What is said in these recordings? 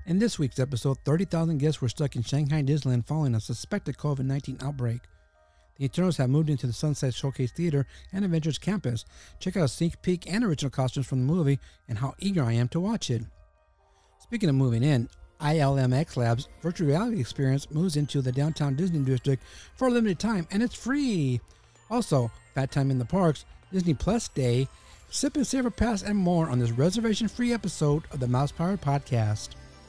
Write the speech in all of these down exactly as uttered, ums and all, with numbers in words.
In this week's episode, thirty thousand guests were stuck in Shanghai Disneyland following a suspected COVID nineteen outbreak. The Eternals have moved into the Sunset Showcase Theater and Avengers campus. Check out a sneak peek and original costumes from the movie and how eager I am to watch it. Speaking of moving in, ILMxLAB's virtual reality experience moves into the downtown Disney district for a limited time, and it's free. Also, Fat Time in the Parks, Disney Plus Day, Sip and Savor Pass, and more on this reservation-free episode of the MousePire Podcast.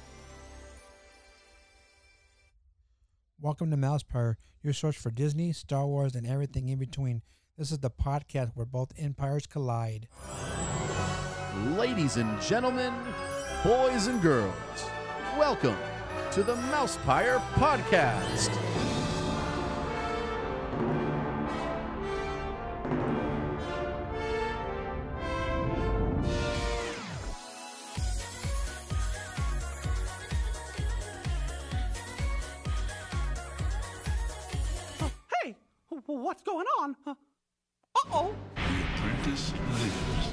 Welcome to MousePire, your source for Disney, Star Wars, and everything in between. This is the podcast where both empires collide. Ladies and gentlemen, boys and girls, welcome to the MousePire Podcast. What's going on? Uh, Uh-oh. The apprentice lives.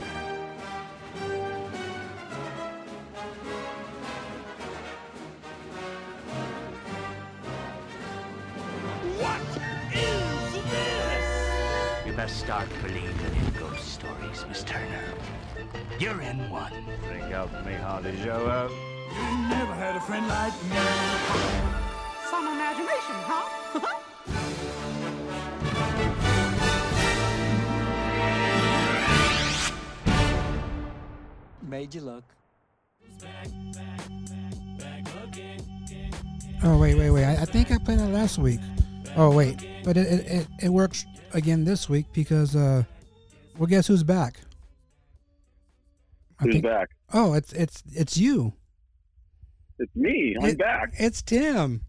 What is this? You best start believing in ghost stories, Miss Turner. You're in one. Drink out me, Hardy Joe. You never had a friend like me. Some imagination, huh? Made you look. Oh, wait, wait, wait. I, I think I played that last week. Oh, wait. But it it, it, it works again this week because, uh, well, guess who's back? I Who's think, back? Oh, it's it's it's you. It's me. I'm It- back. It's Tim.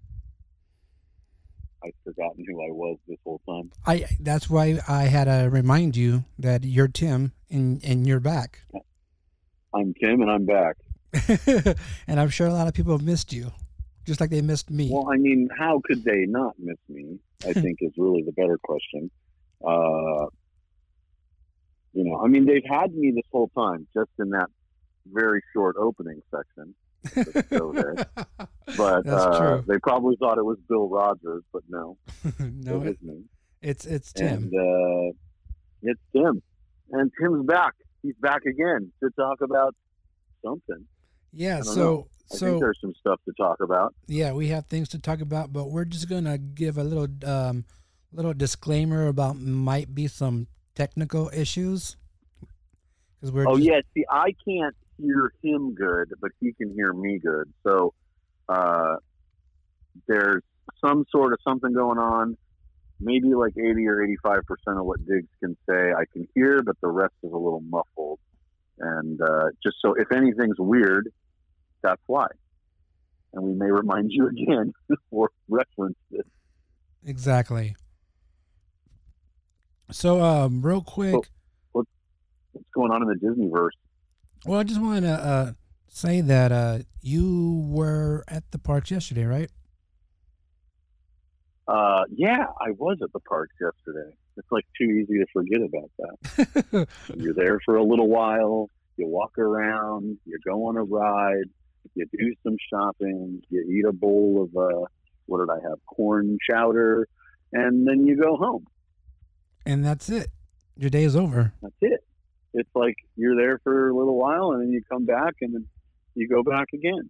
I've forgotten who I was this whole time. I That's why I had to remind you that you're Tim and, and you're back. I'm Tim, and I'm back. And I'm sure a lot of people have missed you, just like they missed me. Well, I mean, how could they not miss me? I think is really the better question. Uh, you know, I mean, they've had me this whole time, just in that very short opening section. That's so there. But That's uh, true. they probably thought it was Bill Rogers, but no, No, it it, was me. it's it's Tim. And uh, it's Tim, and Tim's back. He's back again to talk about something. Yeah. I don't So know. I so think there's some stuff to talk about. yeah, we have things to talk about, but we're just gonna give a little um little disclaimer about might be some technical issues because we're Oh just, yeah, see, I can't hear him good, but he can hear me good. So uh, there's some sort of something going on. Maybe like eighty or eighty-five percent of what Diggs can say I can hear, but the rest is a little muffled. And uh, just so if anything's weird, that's why. And we may remind you again or reference this. exactly. So um, real quick, So, what, what's going on in the Disneyverse? well, I just want to uh, say that uh, you were at the parks yesterday, right? Uh, yeah, I was at the parks yesterday. It's like too easy to forget about that. You're there for a little while. You walk around. You go on a ride. You do some shopping. You eat a bowl of uh, what did I have? Corn chowder, and then you go home. And that's it. Your day is over. That's it. It's like you're there for a little while, and then you come back, and then you go back again.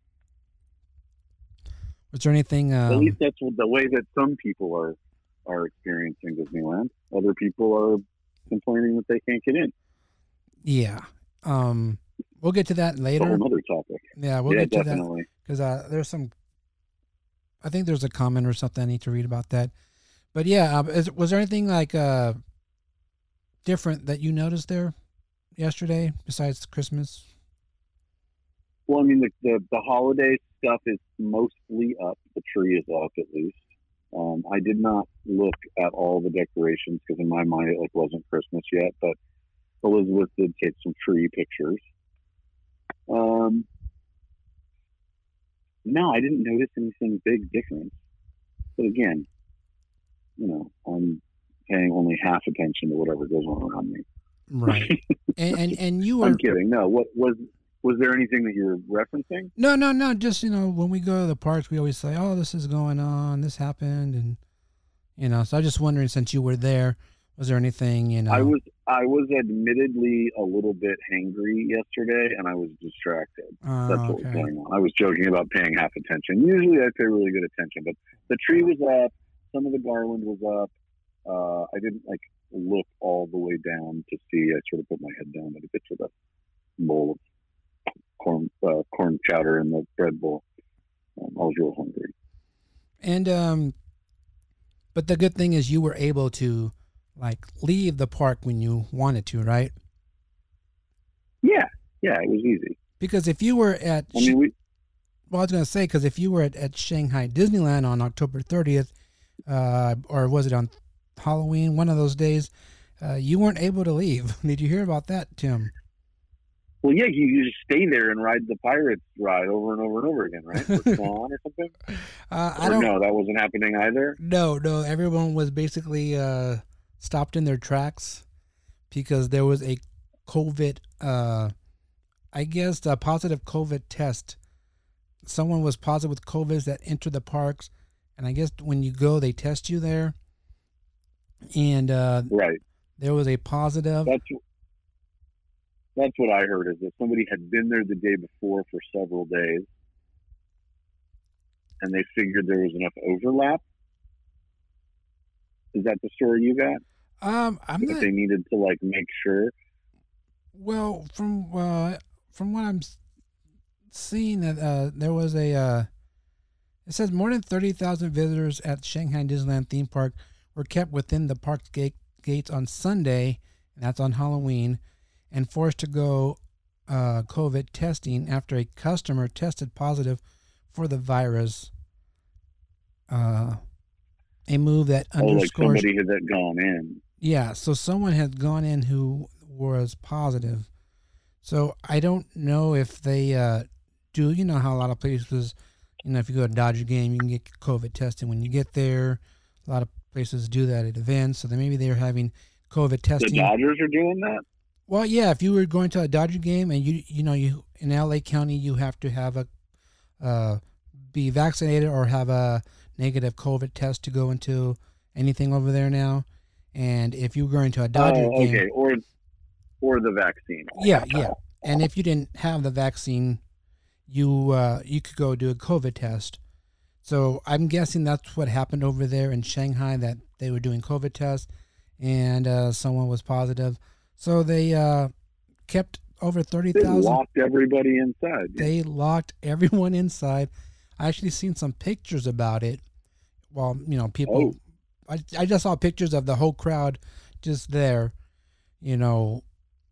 Was there anything? Um, At least that's the way that some people are are experiencing Disneyland. Other people are complaining that they can't get in. yeah. Um, we'll get to that It's a later. whole other topic. Yeah, we'll yeah, get to that. definitely. Because uh, there's some, I think there's a comment or something I need to read about that. But yeah, uh, is, was there anything like uh, different that you noticed there yesterday besides Christmas? Well, I mean, the, the the holiday stuff is mostly up. The tree is up, at least. Um, I did not look at all the decorations because in my mind it like wasn't Christmas yet. But Elizabeth did take some tree pictures. Um, no, I didn't notice anything big different. But again, you know, I'm paying only half attention to whatever goes on around me. Right. and, and and you were I'm kidding. No, what was Was there anything that you're referencing? No, no, no. Just, you know, when we go to the parks, we always say, oh, this is going on, this happened. And, you know, so I was just wondering, since you were there, was there anything, you know? I was, I was admittedly a little bit hangry yesterday, and I was distracted. Oh, That's what okay. was going on. I was joking about paying half attention. Usually I pay really good attention, but the tree was up. Some of the garland was up. Uh, I didn't, like, look all the way down to see. I sort of put my head down to get to the bowl of corn uh, corn chowder in the bread bowl. Um, I was real hungry. And um, but the good thing is you were able to like leave the park when you wanted to, right? Yeah, yeah, it was easy. Because if you were at, I mean, we, well, I was going to say, because if you were at, at Shanghai Disneyland on October thirtieth, uh, or was it on Halloween, one of those days, uh, you weren't able to leave. Did you hear about that, Tim? well, yeah, you, you just stay there and ride the Pirates ride over and over and over again, right? For Swan or something? Uh, I or don't. no, that wasn't happening either. No, no. Everyone was basically uh, stopped in their tracks because there was a COVID, uh, I guess, a positive COVID test. Someone was positive with COVID that entered the parks, and I guess when you go, they test you there. And uh, Right. there was a positive. That's that's what I heard, is that somebody had been there the day before for several days, and they figured there was enough overlap. Is that the story you got? Um, I'm That not. they needed to like make sure. Well, from uh, from what I'm s- seeing, that uh, there was a. Uh, it says more than thirty thousand visitors at Shanghai Disneyland theme park were kept within the park's gate, gates on Sunday, and that's on Halloween, and forced to go uh, COVID testing after a customer tested positive for the virus. Uh, a move that Oh, like underscores. somebody had that gone in. Yeah, so someone had gone in who was positive. So I don't know if they uh, do. You know how a lot of places, you know, if you go to a Dodger game, you can get COVID tested when you get there. A lot of places do that at events. So then maybe they're having COVID The testing. Dodgers are doing that? Well, yeah, if you were going to a Dodger game and you you know you in L A County, you have to have a uh, be vaccinated or have a negative COVID test to go into anything over there now. And if you were going to a Dodger oh, game, okay. Or, or the vaccine. yeah, yeah. And if you didn't have the vaccine, you uh, you could go do a COVID test. So I'm guessing that's what happened over there in Shanghai, that they were doing COVID tests and uh, someone was positive. So they uh, kept over thirty They thousand. locked everybody inside. They locked everyone inside. I actually seen some pictures about it. Well, you know, people. I, I just saw pictures of the whole crowd just there, you know,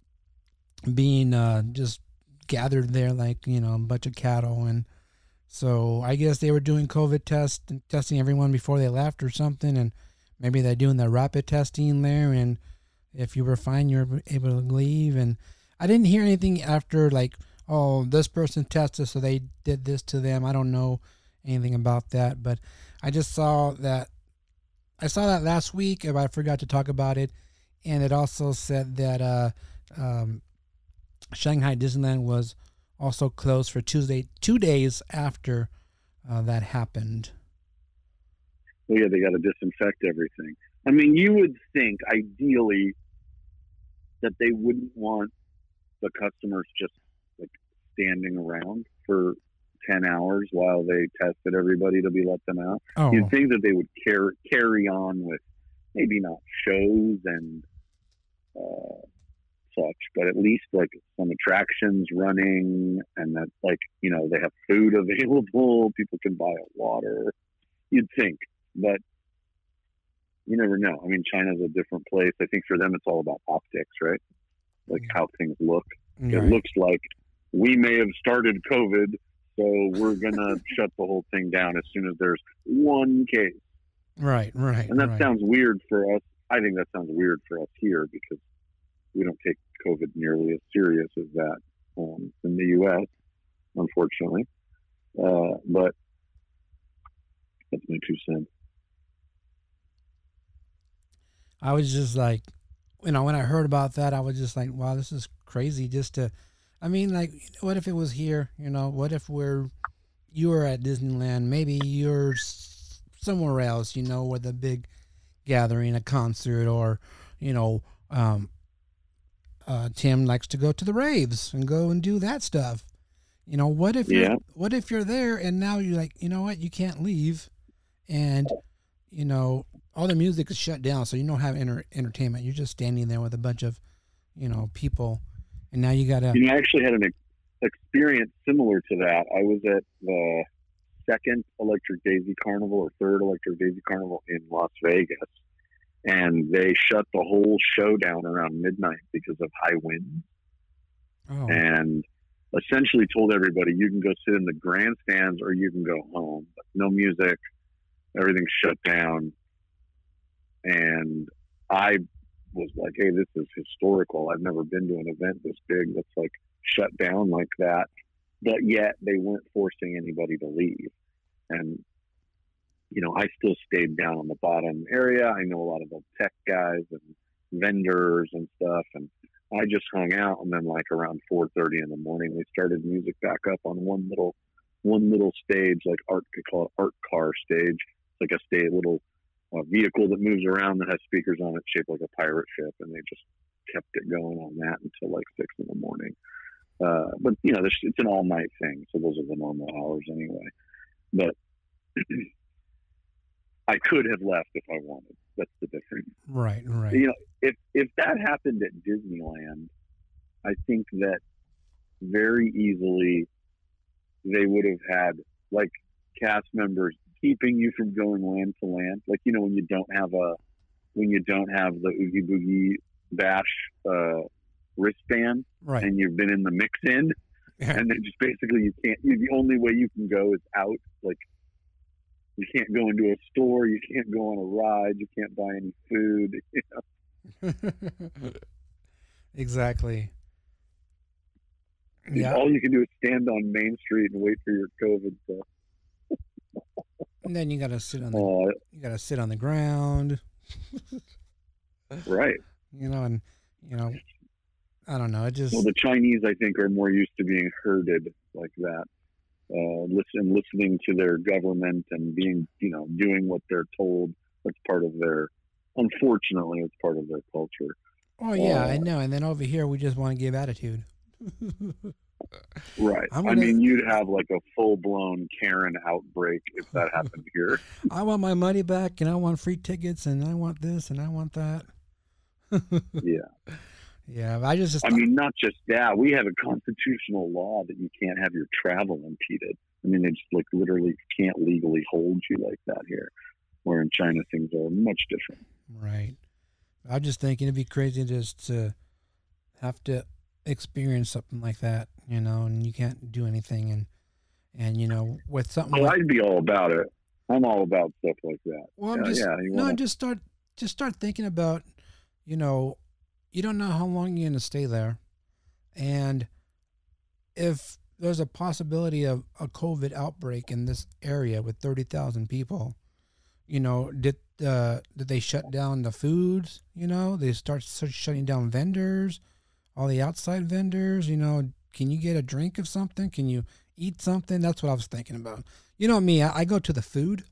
being uh, just gathered there like, you know, a bunch of cattle. And so I guess they were doing COVID tests and testing everyone before they left or something. And maybe they're doing the rapid testing there. And if you were fine, you're able to leave. And I didn't hear anything after, like, oh, this person tested, so they did this to them. I don't know anything about that. But I just saw that. I saw that last week, but I forgot to talk about it. And it also said that uh, um, Shanghai Disneyland was also closed for Tuesday, two days after uh, that happened. Well, yeah, they got to disinfect everything. I mean, you would think, ideally, that they wouldn't want the customers just, like, standing around for ten hours while they tested everybody to be let them out. Oh, You'd think that they would carry carry on with maybe not shows and uh, such, but at least like some attractions running, and that, like, you know, they have food available, people can buy water. You'd think, but you never know. I mean, China's a different place. I think for them it's all about optics, right? Like how things look. right. It looks like we may have started COVID, so we're going to shut the whole thing down as soon as there's one case. Right, right. And that right. sounds weird for us. I think that sounds weird for us here because we don't take COVID nearly as serious as that um, in the U S, unfortunately. Uh, but that's my two cents. I was just like, you know, when I heard about that, I was just like, wow, this is crazy. Just to, I mean, like, what if it was here? You know, what if we're you were at Disneyland? Maybe you're s- somewhere else. You know, with a big gathering, a concert, or you know, um, uh, Tim likes to go to the raves and go and do that stuff. You know, what if Yeah. you're what if you're there and now you're like, you know what, you can't leave, and you know all the music is shut down, so you don't have enter- entertainment. You're just standing there with a bunch of, you know, people, and now you gotta. You know, I actually had an ex- experience similar to that. I was at the second Electric Daisy Carnival or third Electric Daisy Carnival in Las Vegas, and they shut the whole show down around midnight because of high winds, Oh, and essentially told everybody you can go sit in the grandstands or you can go home. But no music, everything's shut down. And I was like, hey, this is historical. I've never been to an event this big that's like shut down like that. But yet they weren't forcing anybody to leave. And, you know, I still stayed down on the bottom area. I know a lot of the tech guys and vendors and stuff. And I just hung out. And then like around four thirty in the morning, they started music back up on one little, one little stage, like art, they call it art car stage. It's like a stay little a vehicle that moves around that has speakers on it shaped like a pirate ship, and they just kept it going on that until like six in the morning. Uh, but you know, it's an all night thing, so those are the normal hours anyway. But I could have left if I wanted. That's the difference. right, right. You know, if if that happened at Disneyland, I think that very easily they would have had like cast members keeping you from going land to land. Like, you know, when you don't have a, when you don't have the Oogie Boogie Bash uh, wristband, Right. and you've been in the mix in, and then just basically you can't, you, the only way you can go is out. Like, you can't go into a store, you can't go on a ride, you can't buy any food. You know? Exactly. Yeah. All you can do is stand on Main Street and wait for your COVID to. And then you gotta sit on the Uh, you gotta sit on the ground. right. You know, and you know, I don't know. It just Well, the Chinese, I think, are more used to being herded like that. Uh, listen, listening to their government and being, you know, doing what they're told. That's part of their. Unfortunately, it's part of their culture. oh yeah, uh, I know. And then over here, we just want to give attitude. Right. I'm I gonna- mean, you'd have like a full blown Karen outbreak if that happened here. I want my money back, and I want free tickets, and I want this, and I want that. Yeah. Yeah, but I just, just I mean, not just that. We have a constitutional law that you can't have your travel impeded. I mean, they just like literally can't legally hold you like that here. Where in China, things are much different. right. I'm just thinking it'd be crazy just to have to experience something like that, you know, and you can't do anything, and and you know, with something. Oh, like, I'd be all about it. I'm all about stuff like that. well, I'm yeah, just yeah, you no, wanna- just start just start thinking about, you know, you don't know how long you're gonna stay there, and if there's a possibility of a COVID outbreak in this area with thirty thousand people, you know, did uh, did they shut down the foods? You know, they start s- shutting down vendors, all the outside vendors. You know, can you get a drink of something? Can you eat something? That's what I was thinking about. You know me, I, I go to the food.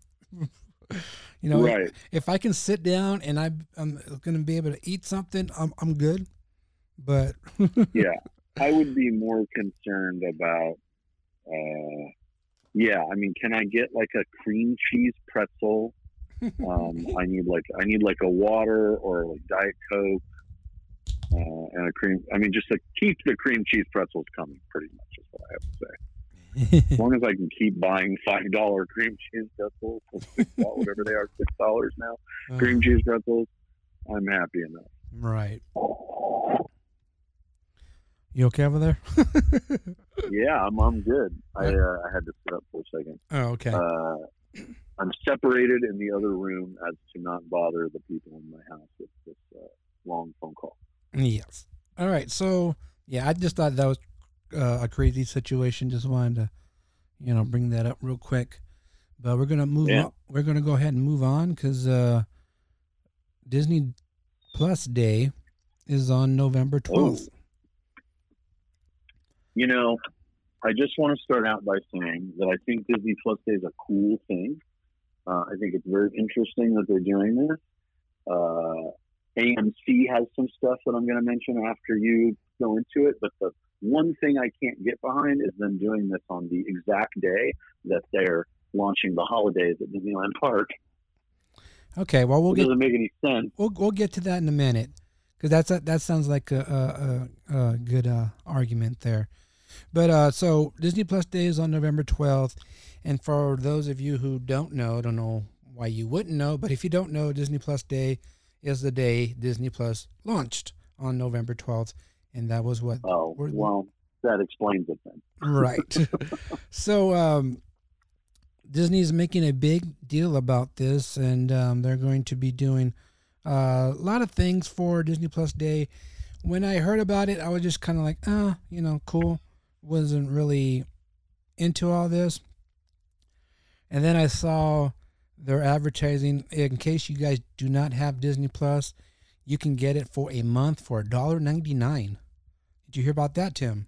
You know, Right. if I can sit down and I, I'm going to be able to eat something, I'm I'm good. But Yeah. I would be more concerned about, uh, yeah, I mean, can I get like a cream cheese pretzel? Um, I need like, I need like a water or like Diet Coke, uh, and a cream. I mean, just to keep the cream cheese pretzels coming, pretty much is what I have to say. As long as I can keep buying five dollar cream cheese pretzels, or six dollars, whatever they are, six dollars now, cream cheese pretzels, I'm happy enough. right. You okay over there? Yeah, I'm, I'm good. I, uh, I had to sit up for a second. Oh, okay. Uh, I'm separated in the other room as to not bother the people in my house with this uh, long phone call. Yes. All right. So yeah, I just thought that was uh, a crazy situation. Just wanted to, you know, bring that up real quick. But we're gonna move Yeah. on. We're gonna go ahead and move on because uh, Disney Plus Day is on November twelfth. You know, I just want to start out by saying that I think Disney Plus Day is a cool thing. Uh, I think it's very interesting that they're doing this. Uh, A M C has some stuff that I'm going to mention after you go into it, but the one thing I can't get behind is them doing this on the exact day that they're launching the holidays at Disneyland Park. Okay, well we'll it get doesn't make any sense. We'll we'll get to that in a minute, because that's a, that sounds like a a, a, a good uh, argument there. But uh, so Disney Plus Day is on November twelfth, and for those of you who don't know, I don't know why you wouldn't know, but if you don't know, Disney Plus Day is the day Disney Plus launched on November twelfth, and that was what. Oh well, that explains it then. Right. So um, Disney's making a big deal about this, and um, they're going to be doing uh, a lot of things for Disney Plus Day. When I heard about it, I was just kind of like, ah, oh, you know, cool. Wasn't really into all this. And then I saw their advertising. In case you guys do not have Disney Plus, you can get it for a month for one dollar and ninety-nine cents. Did you hear about that, Tim?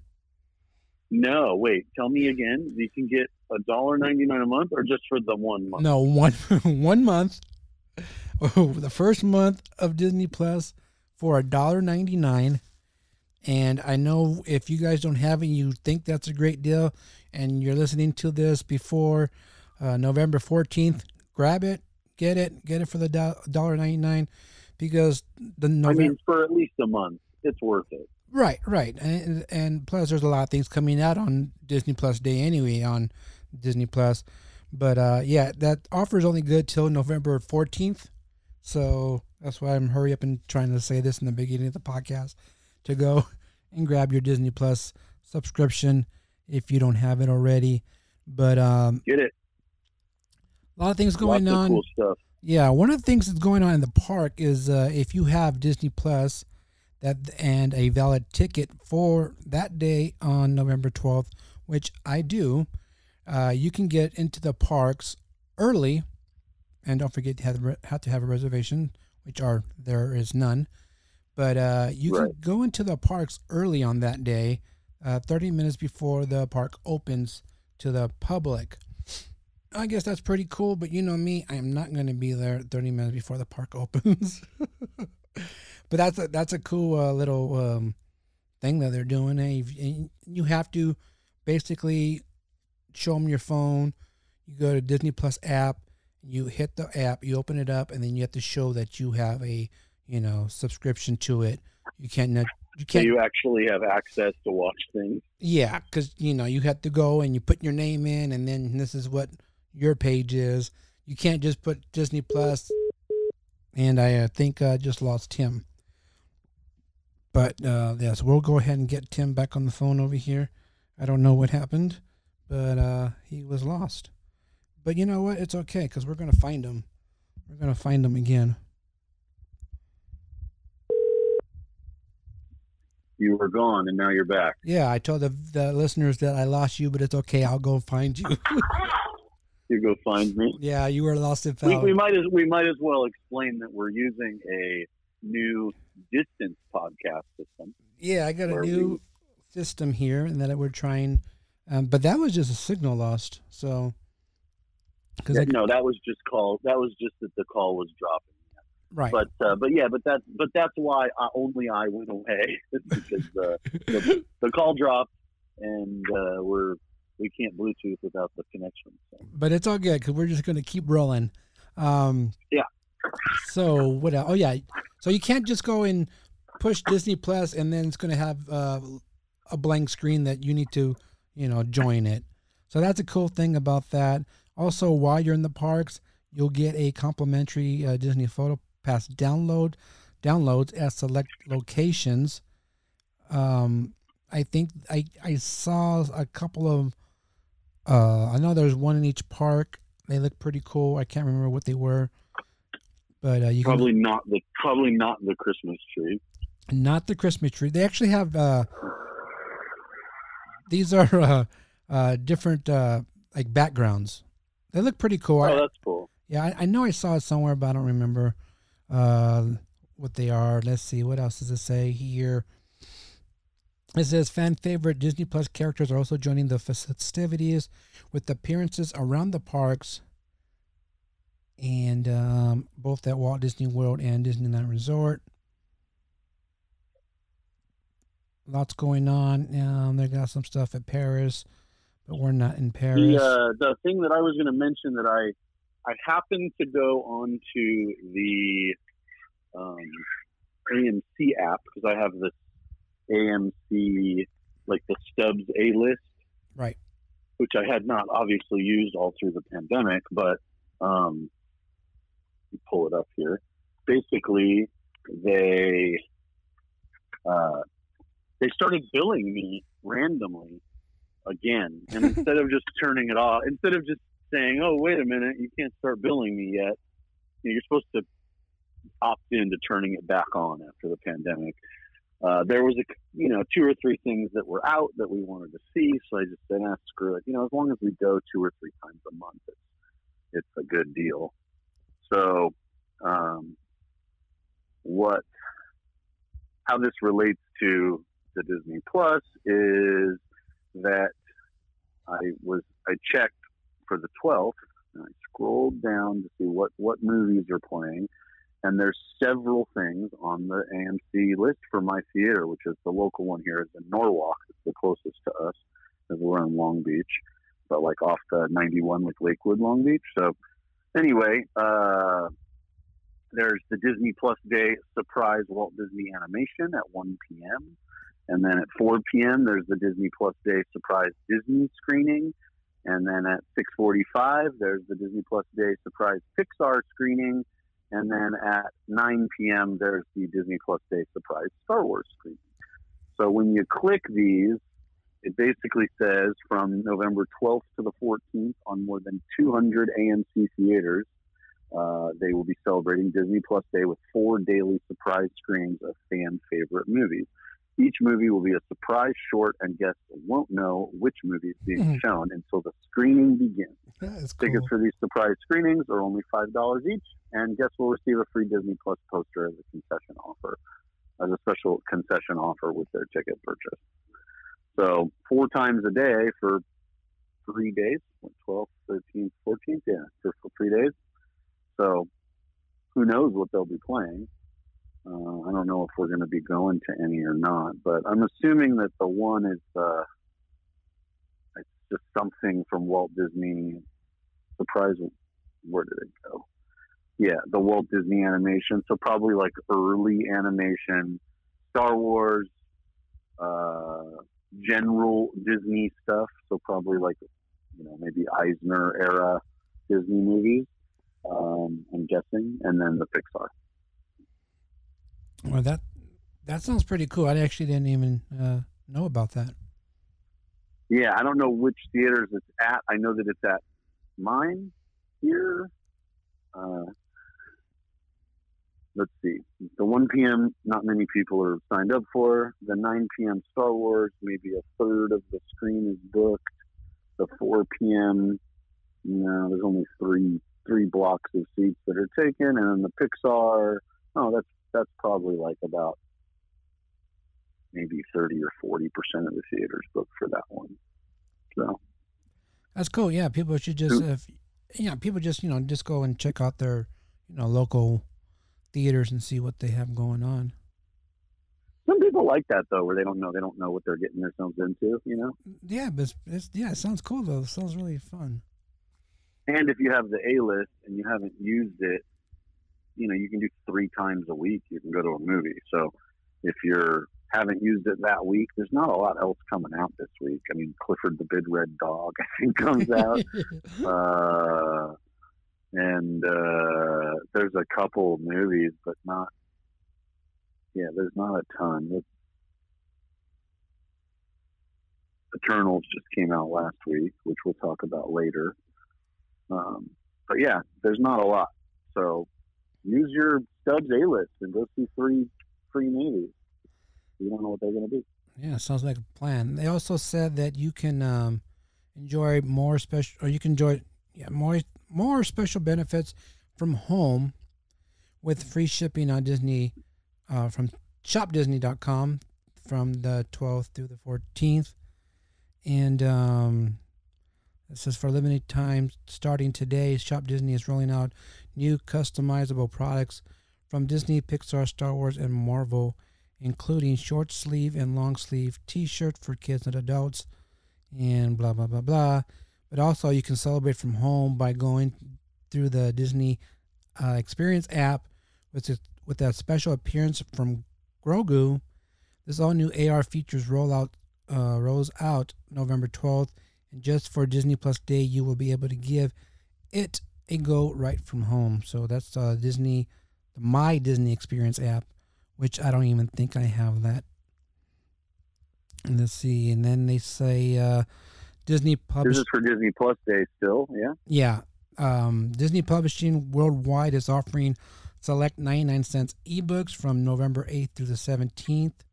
No, wait. Tell me again. You can get one dollar and ninety-nine cents a month, or just for the one month? No, one one month. Oh, the first month of Disney Plus for one dollar and ninety-nine cents. And I know if you guys don't have it, you think that's a great deal, and you're listening to this before uh, November fourteenth, grab it, get it, get it for the one dollar and ninety-nine cents, because the November... I mean, for at least a month, it's worth it. Right, right. And, and plus, there's a lot of things coming out on Disney Plus Day anyway on Disney Plus. But uh, yeah, that offer is only good till November fourteenth. So that's why I'm hurry up and trying to say this in the beginning of the podcast, to go and grab your Disney Plus subscription if you don't have it already. But um, get it. A lot of things going Lots on. Of cool stuff. Yeah, one of the things that's going on in the park is uh, if you have Disney Plus that and a valid ticket for that day on November twelfth, which I do, uh, you can get into the parks early, and don't forget to have, have to have a reservation, which are there is none. But uh, you right. can go into the parks early on that day, uh, thirty minutes before the park opens to the public. I guess that's pretty cool, but you know me, I am not going to be there thirty minutes before the park opens. But that's a, that's a cool uh, little um, thing that they're doing. Hey, you have to basically show them your phone. You go to Disney Plus app, you hit the app, you open it up, and then you have to show that you have a you know subscription to it. You can't you can't. So you actually have access to watch things. Yeah, because you know you have to go and you put your name in, and then this is what your page is. You can't just put Disney Plus. And I uh, think I uh, just lost Tim. But uh, yes, yeah, so we'll go ahead and get Tim back on the phone over here. I don't know what happened, but uh, he was lost. But you know what? It's okay, because we're going to find him. We're going to find him again. You were gone, and now you're back. Yeah, I told the, the listeners that I lost you, but it's okay. I'll go find you. You go find me. Yeah, you were lost and we, found. we might as we might as well explain that we're using a new distance podcast system. Yeah, I got a new we, system here, and that we're trying. Um, but that was just a signal lost. So, because yeah, no, that was just call. That was just that the call was dropping. Right. But uh, but yeah, but that but that's why I, only I went away because uh, the the call dropped, and uh, we're. We can't Bluetooth without the connection. So. But it's all good because we're just going to keep rolling. Um, yeah. So what else? Oh, yeah. So you can't just go and push Disney Plus and then it's going to have uh, a blank screen that you need to, you know, join it. So that's a cool thing about that. Also, while you're in the parks, you'll get a complimentary uh, Disney Photo Pass download, downloads at select locations. Um, I think I, I saw a couple of Uh, I know there's one in each park. They look pretty cool. I can't remember what they were, but uh, you probably can, not the probably not the Christmas tree. Not the Christmas tree. They actually have uh, these are uh, uh, different uh, like backgrounds. They look pretty cool. Oh, I, that's cool. Yeah, I, I know I saw it somewhere, but I don't remember uh, what they are. Let's see. What else does it say here? It says fan favorite Disney Plus characters are also joining the festivities with appearances around the parks and um, both at Walt Disney World and Disneyland Resort. Lots going on. Um, they got some stuff at Paris, but we're not in Paris. The uh, the thing that I was going to mention that I I happened to go onto the um, A M C app because I have this A M C, like the Stubbs A list, right? Which I had not obviously used all through the pandemic, but um, you pull it up here. Basically, they uh, they started billing me randomly again, and instead of just turning it off, instead of just saying, "Oh, wait a minute, you can't start billing me yet," you're supposed to opt into turning it back on after the pandemic. Uh, there was a, you know, two or three things that were out that we wanted to see, so I just said, ah, screw it. You know, as long as we go two or three times a month, it's, it's a good deal. So, um, what, how this relates to the Disney Plus is that I was, I checked for the twelfth, and I scrolled down to see what, what movies are playing. And there's several things on the A M C list for my theater, which is the local one here is in Norwalk. It's the closest to us, because we're in Long Beach, but like off the ninety-one, like Lakewood, Long Beach. So anyway, uh, there's the Disney Plus Day surprise Walt Disney animation at one p.m. And then at four p.m., there's the Disney Plus Day surprise Disney screening. And then at six forty-five, there's the Disney Plus Day surprise Pixar screening. And then at nine p.m., there's the Disney Plus Day surprise Star Wars screening. So when you click these, it basically says from November twelfth to the fourteenth on more than two hundred A M C theaters, uh, they will be celebrating Disney Plus Day with four daily surprise screenings of fan favorite movies. Each movie will be a surprise short, and guests won't know which movie is being mm-hmm. shown until the screening begins. That is cool. Tickets for these surprise screenings are only five dollars each, and guests will receive a free Disney Plus poster as a concession offer, as a special concession offer with their ticket purchase. So four times a day for three days, twelfth, thirteenth, fourteenth, yeah, for, for three days. So who knows what they'll be playing. Uh, I don't know if we're going to be going to any or not, but I'm assuming that the one is uh, it's just something from Walt Disney. Surprise, where did it go? Yeah, the Walt Disney animation. So probably like early animation, Star Wars, uh, general Disney stuff. So probably like, you know, maybe Eisner era Disney movies, um, I'm guessing, and then the Pixar. Well, that that sounds pretty cool. I actually didn't even uh, know about that. Yeah, I don't know which theaters it's at. I know that it's at mine here. Uh, let's see. The one p.m., not many people are signed up for. The nine p.m. Star Wars, maybe a third of the screen is booked. The four p.m., no, there's only three three blocks of seats that are taken. And then the Pixar, oh, that's that's probably like about maybe thirty or forty percent of the theaters booked for that one. So that's cool. Yeah, people should just, if, yeah, people just, you know, just go and check out their, you know, local theaters and see what they have going on. Some people like that though, where they don't know, they don't know what they're getting themselves into, you know? Yeah, but it's, it's, yeah, it sounds cool though. It sounds really fun. And if you have the A list and you haven't used it, you know, you can do three times a week. You can go to a movie. So if you haven't used it that week, there's not a lot else coming out this week. I mean, Clifford the Big Red Dog, I think, comes out. uh, and uh, there's a couple movies, but not, yeah, there's not a ton. It's, Eternals just came out last week, which we'll talk about later. Um, but yeah, there's not a lot. So use your Stubbs A-list and go see three free movies. You don't know what they're going to be. Yeah, sounds like a plan. They also said that you can um, enjoy more special, or you can enjoy yeah more more special benefits from home with free shipping on Disney uh, from shop disney dot com from the twelfth through the fourteenth. And um, it says for limited time, starting today, Shop Disney is rolling out new customizable products from Disney, Pixar, Star Wars, and Marvel, including short sleeve and long sleeve t-shirt for kids and adults, and blah, blah, blah, blah. But also you can celebrate from home by going through the Disney uh, Experience app with, a, with that special appearance from Grogu. This all-new A R features roll out, uh, rolls out November twelfth, and just for Disney Plus Day, you will be able to give it a go right from home. So that's uh, Disney, the My Disney Experience app, which I don't even think I have that. And let's see, and then they say uh, Disney Publishing. This is for Disney Plus Day still, yeah? Yeah. Um, Disney Publishing worldwide is offering select ninety-nine cents ebooks from November eighth through the seventeenth.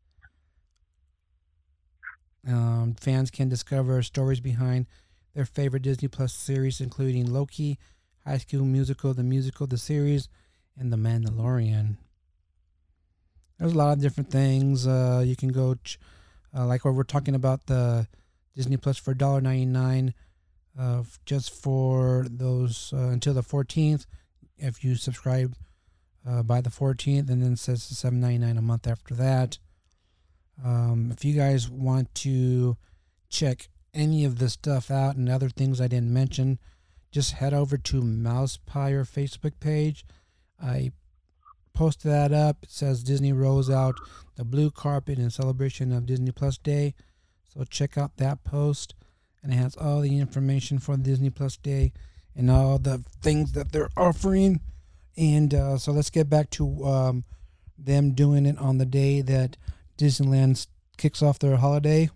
Um, fans can discover stories behind their favorite Disney Plus series, including Loki, High School Musical, the musical, the series, and The Mandalorian. There's a lot of different things. Uh, you can go, ch- uh, like what we're talking about, the Disney Plus for one dollar ninety-nine uh, just for those uh, until the fourteenth. If you subscribe uh, by the fourteenth, and then it says seven ninety-nine a month after that. Um, if you guys want to check any of this stuff out and other things I didn't mention, just head over to MousePire Facebook page. I posted that up. It says Disney rolls out the blue carpet in celebration of Disney Plus Day. So check out that post, and it has all the information for Disney Plus Day and all the things that they're offering. And uh, so let's get back to um, them doing it on the day that Disneyland kicks off their holiday.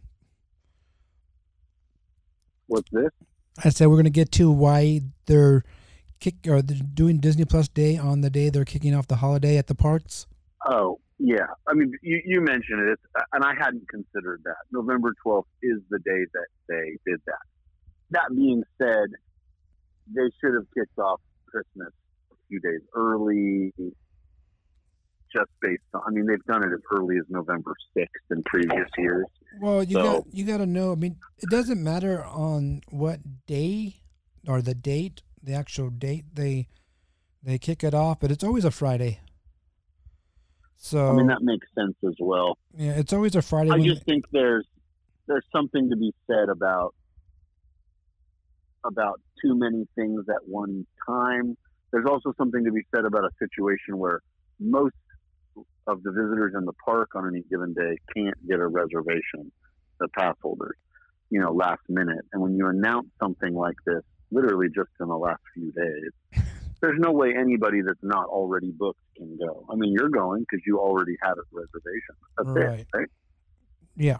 What's this? I said we're going to get to why they're kick or they're doing Disney Plus Day on the day they're kicking off the holiday at the parks. Oh, yeah. I mean, you, you mentioned it, and I hadn't considered that. November twelfth is the day that they did that. That being said, they should have kicked off Christmas a few days early, just based on, I mean, they've done it as early as November sixth in previous years. Well, you So- got you got to know. I mean, it doesn't matter on what day or the date, the actual date they they kick it off, but it's always a Friday. So I mean, that makes sense as well. yeah, it's always a Friday. I when- just think there's there's something to be said about about too many things at one time. There's also something to be said about a situation where most of the visitors in the park on any given day can't get a reservation, the pass holders, you know, last minute. And when you announce something like this, literally just in the last few days, there's no way anybody that's not already booked can go. I mean, you're going because you already had a reservation. That's Right. it, right? yeah,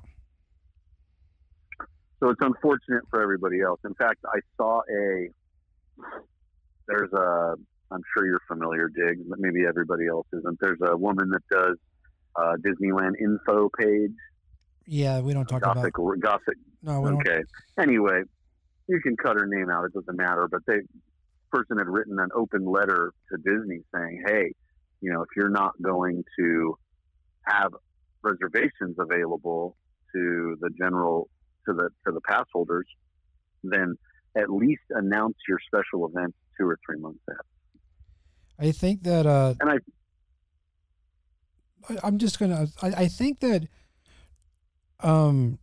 So it's unfortunate for everybody else. In fact, I saw a, there's a, I'm sure you're familiar, Diggs, but maybe everybody else isn't. There's a woman that does uh, Disneyland info page. yeah. We don't talk Gothic, about. Gothic. No, we don't. Okay. Anyway, you can cut her name out. It doesn't matter. But they person had written an open letter to Disney saying, hey, you know, if you're not going to have reservations available to the general, to the, to the pass holders, then at least announce your special events two or three months ahead. I think that. Uh, And I, I- I'm just gonna. I, I think that. Um.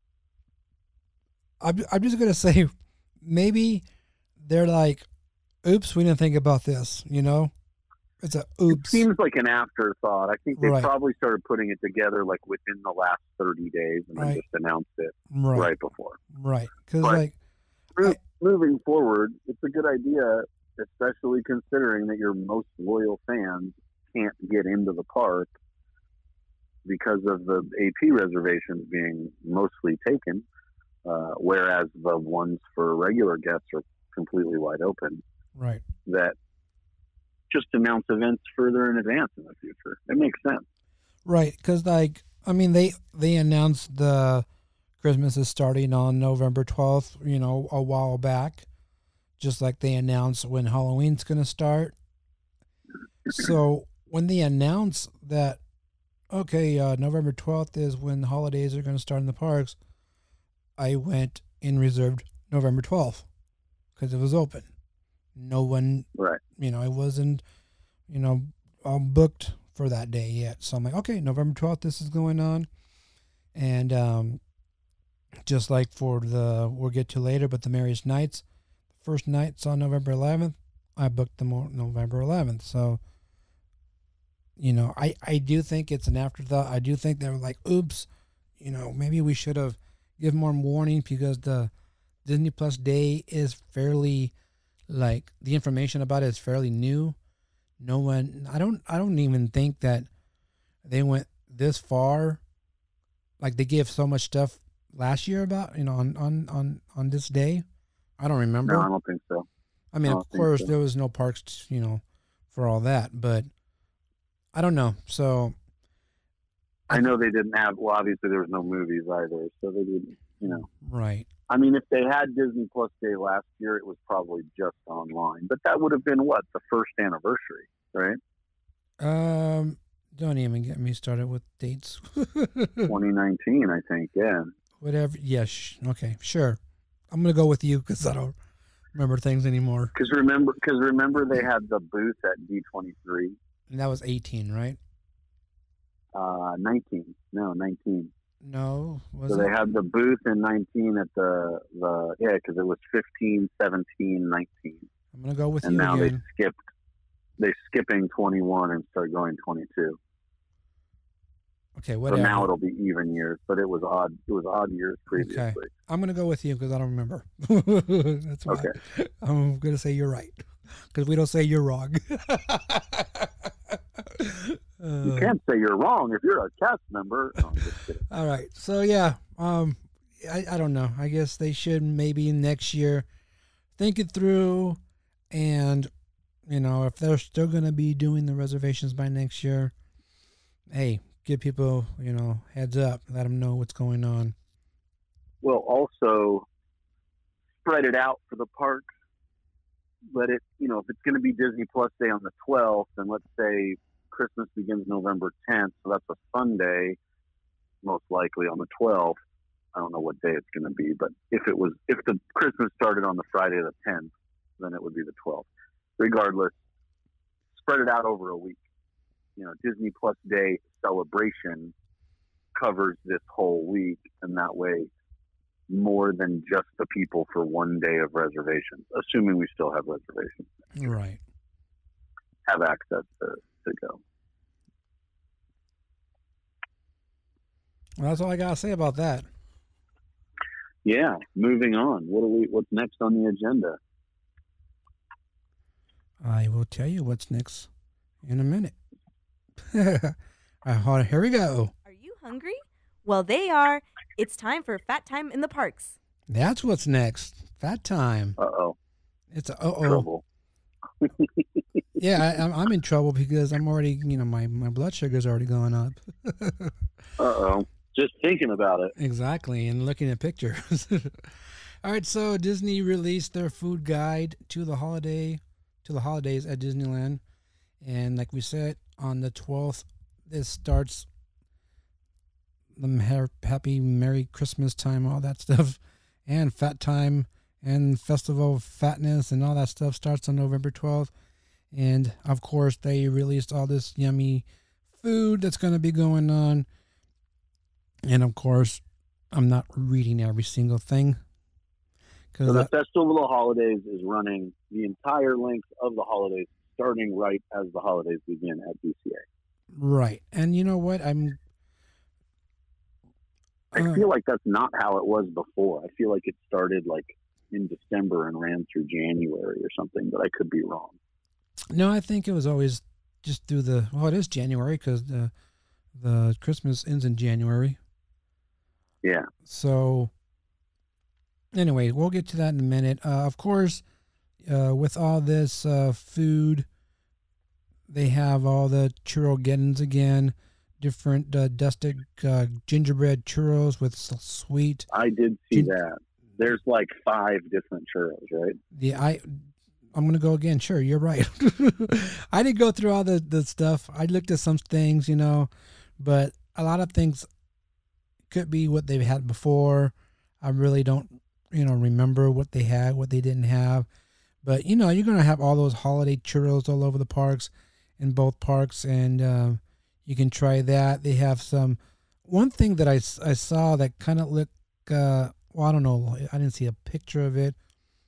I'm. I'm just gonna say, maybe they're like, "Oops, we didn't think about this." You know, it's a it oops. seems like an afterthought. I think they Right. probably started putting it together like within the last thirty days and then Right. just announced it Right. right before. Right. Because But- like, Mo- I- Moving forward, it's a good idea, especially considering that your most loyal fans can't get into the park because of the A P reservations being mostly taken, uh, whereas the ones for regular guests are completely wide open. right. That just announce events further in advance in the future. It makes sense. Right, because like I mean they they announced the Christmas is starting on November twelfth, you know, a while back, just like they announced when Halloween's gonna start. So when they announce that okay, uh, November twelfth is when the holidays are going to start in the parks, I went and reserved November twelfth because it was open. No one, Right. you know, I wasn't, you know, all booked for that day yet. So I'm like, okay, November twelfth, this is going on. And um, just like for the, we'll get to later, but the Merriest Nights, first night's on November eleventh. I booked them on November eleventh. So, you know, I, I do think it's an afterthought. I do think they were like, oops, you know, maybe we should have given more warning because the Disney Plus Day is fairly, like, the information about it is fairly new. No one, I don't, I don't even think that they went this far. Like, they gave so much stuff last year about, you know, on, on, on, on this day. I don't remember. No, I don't think so. I mean, I of don't think course, so. there was no parks, you know, for all that, but I don't know. So I know they didn't have, well, obviously there was no movies either, so they didn't, you know. right. I mean, if they had Disney Plus Day last year, it was probably just online. But that would have been, what, the first anniversary, right? Um, don't even get me started with dates. twenty nineteen, I think, yeah. Whatever. Yes. Sh- okay. Sure. I'm gonna go with you because I don't remember things anymore. Because remember, cause remember they had the booth at D twenty-three? And that was eighteen, right? Uh, nineteen. No, nineteen. No. Was So it? they had the booth in nineteen at the, the yeah, because it was fifteen, seventeen, nineteen. I'm gonna go with And you now again. they skipped, they're skipping twenty-one and start going twenty-two. Okay. So Whatever. now it'll be even years, but it was odd. It was odd years previously. Okay. I'm gonna go with you because I don't remember. That's why. Okay. I'm gonna say you're right because we don't say you're wrong. You Uh, can't say you're wrong if you're a cast member. No, I'm just kidding. All right. So yeah, um, I, I don't know. I guess they should maybe next year think it through, and you know, if they're still gonna be doing the reservations by next year, hey, give people, you know, heads up, let them know what's going on. Well, also spread it out for the parks. Let it, you know, if it's going to be Disney Plus Day on the twelfth, and let's say Christmas begins November tenth, so that's a Sunday, most likely on the twelfth. I don't know what day it's going to be, but if it was, if the Christmas started on the Friday the tenth, then it would be the twelfth. Regardless, spread it out over a week. You know, Disney Plus Day celebration covers this whole week, and that way more than just the people for one day of reservations, assuming we still have reservations, Right. have access to, to go. Well, that's all I gotta say about that. Yeah, moving on. What are we? What's next on the agenda? I will tell you what's next in a minute. uh, here we go. Are you hungry? Well, they are. It's time for Fat Time in the Parks. That's what's next. Fat time. Uh oh, It's a uh oh. trouble. Yeah, I, I'm I'm in trouble because I'm already, you know, my, my blood sugar's already going up. Uh oh, just thinking about it. Exactly, and looking at pictures. All right, so Disney released their food guide to the holiday, to the holidays at Disneyland, and like we said, on the twelfth, this starts the happy Merry Christmas time, all that stuff, and Fat Time and Festival of Fatness and all that stuff starts on November twelfth. And of course, they released all this yummy food that's going to be going on. And of course, I'm not reading every single thing. So Cause the that, Festival of the Holidays is running the entire length of the holidays, starting right as the holidays begin at D C A. right. And you know what? I'm. I uh, feel like that's not how it was before. I feel like it started like in December and ran through January or something, but I could be wrong. No, I think it was always just through the. Well, it is January because the the Christmas ends in January. Yeah. So, anyway, we'll get to that in a minute. Uh, of course, uh, with all this uh, food, they have all the churro-geddons again, different uh, dusted uh, gingerbread churros with s- sweet. I did see Gin- that. There's like five different churros, right? The I, I'm gonna go again. Sure, you're right. I didn't go through all the, the stuff. I looked at some things, you know, but a lot of things could be what they've had before. I really don't, you know, remember what they had, what they didn't have. But, you know, you're going to have all those holiday churros all over the parks, in both parks, and uh, you can try that. They have some, one thing that I, I saw that kind of looked, uh, well, I don't know, I didn't see a picture of it,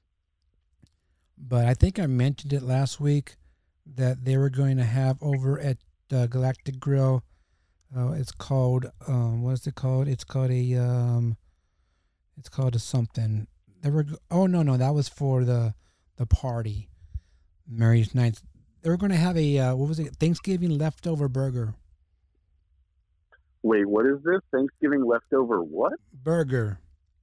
but I think I mentioned it last week that they were going to have over at uh, Galactic Grill. Uh, it's called, um, what is it called? It's called a, um, it's called a something. They were, oh, no, no, that was for the, the party, Mary's Nights. They were going to have a, uh, what was it, Thanksgiving leftover burger. Wait, what is this? Thanksgiving leftover what? Burger.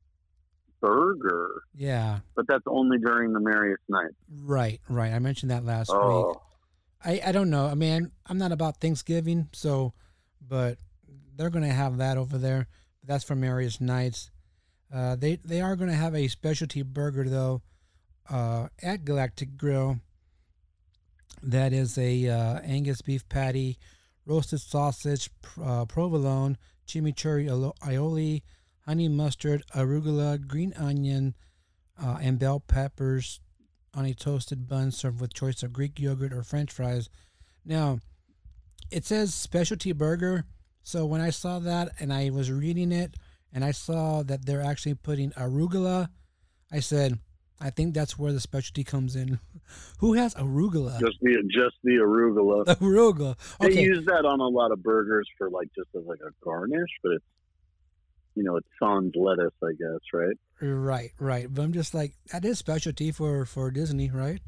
Burger? Yeah. But that's only during the merriest night. Right, right. I mentioned that last oh. week. I, I don't know. I mean, I'm not about Thanksgiving, so, but they're going to have that over there. That's for Merriest Nights. Uh, they, they are going to have a specialty burger, though, uh, at Galactic Grill. That is a uh, Angus beef patty, roasted sausage, uh, provolone, chimichurri aioli, honey mustard, arugula, green onion, uh, and bell peppers on a toasted bun served with choice of Greek yogurt or French fries. Now, it says specialty burger, so when I saw that and I was reading it and I saw that they're actually putting arugula, I said, I think that's where the specialty comes in. Who has arugula? Just the just the arugula. Arugula. Okay. They use that on a lot of burgers for like just as like a garnish, but it's, you know, it's sans lettuce, I guess, right? Right, right. But I'm just like, that is specialty for, for Disney, right?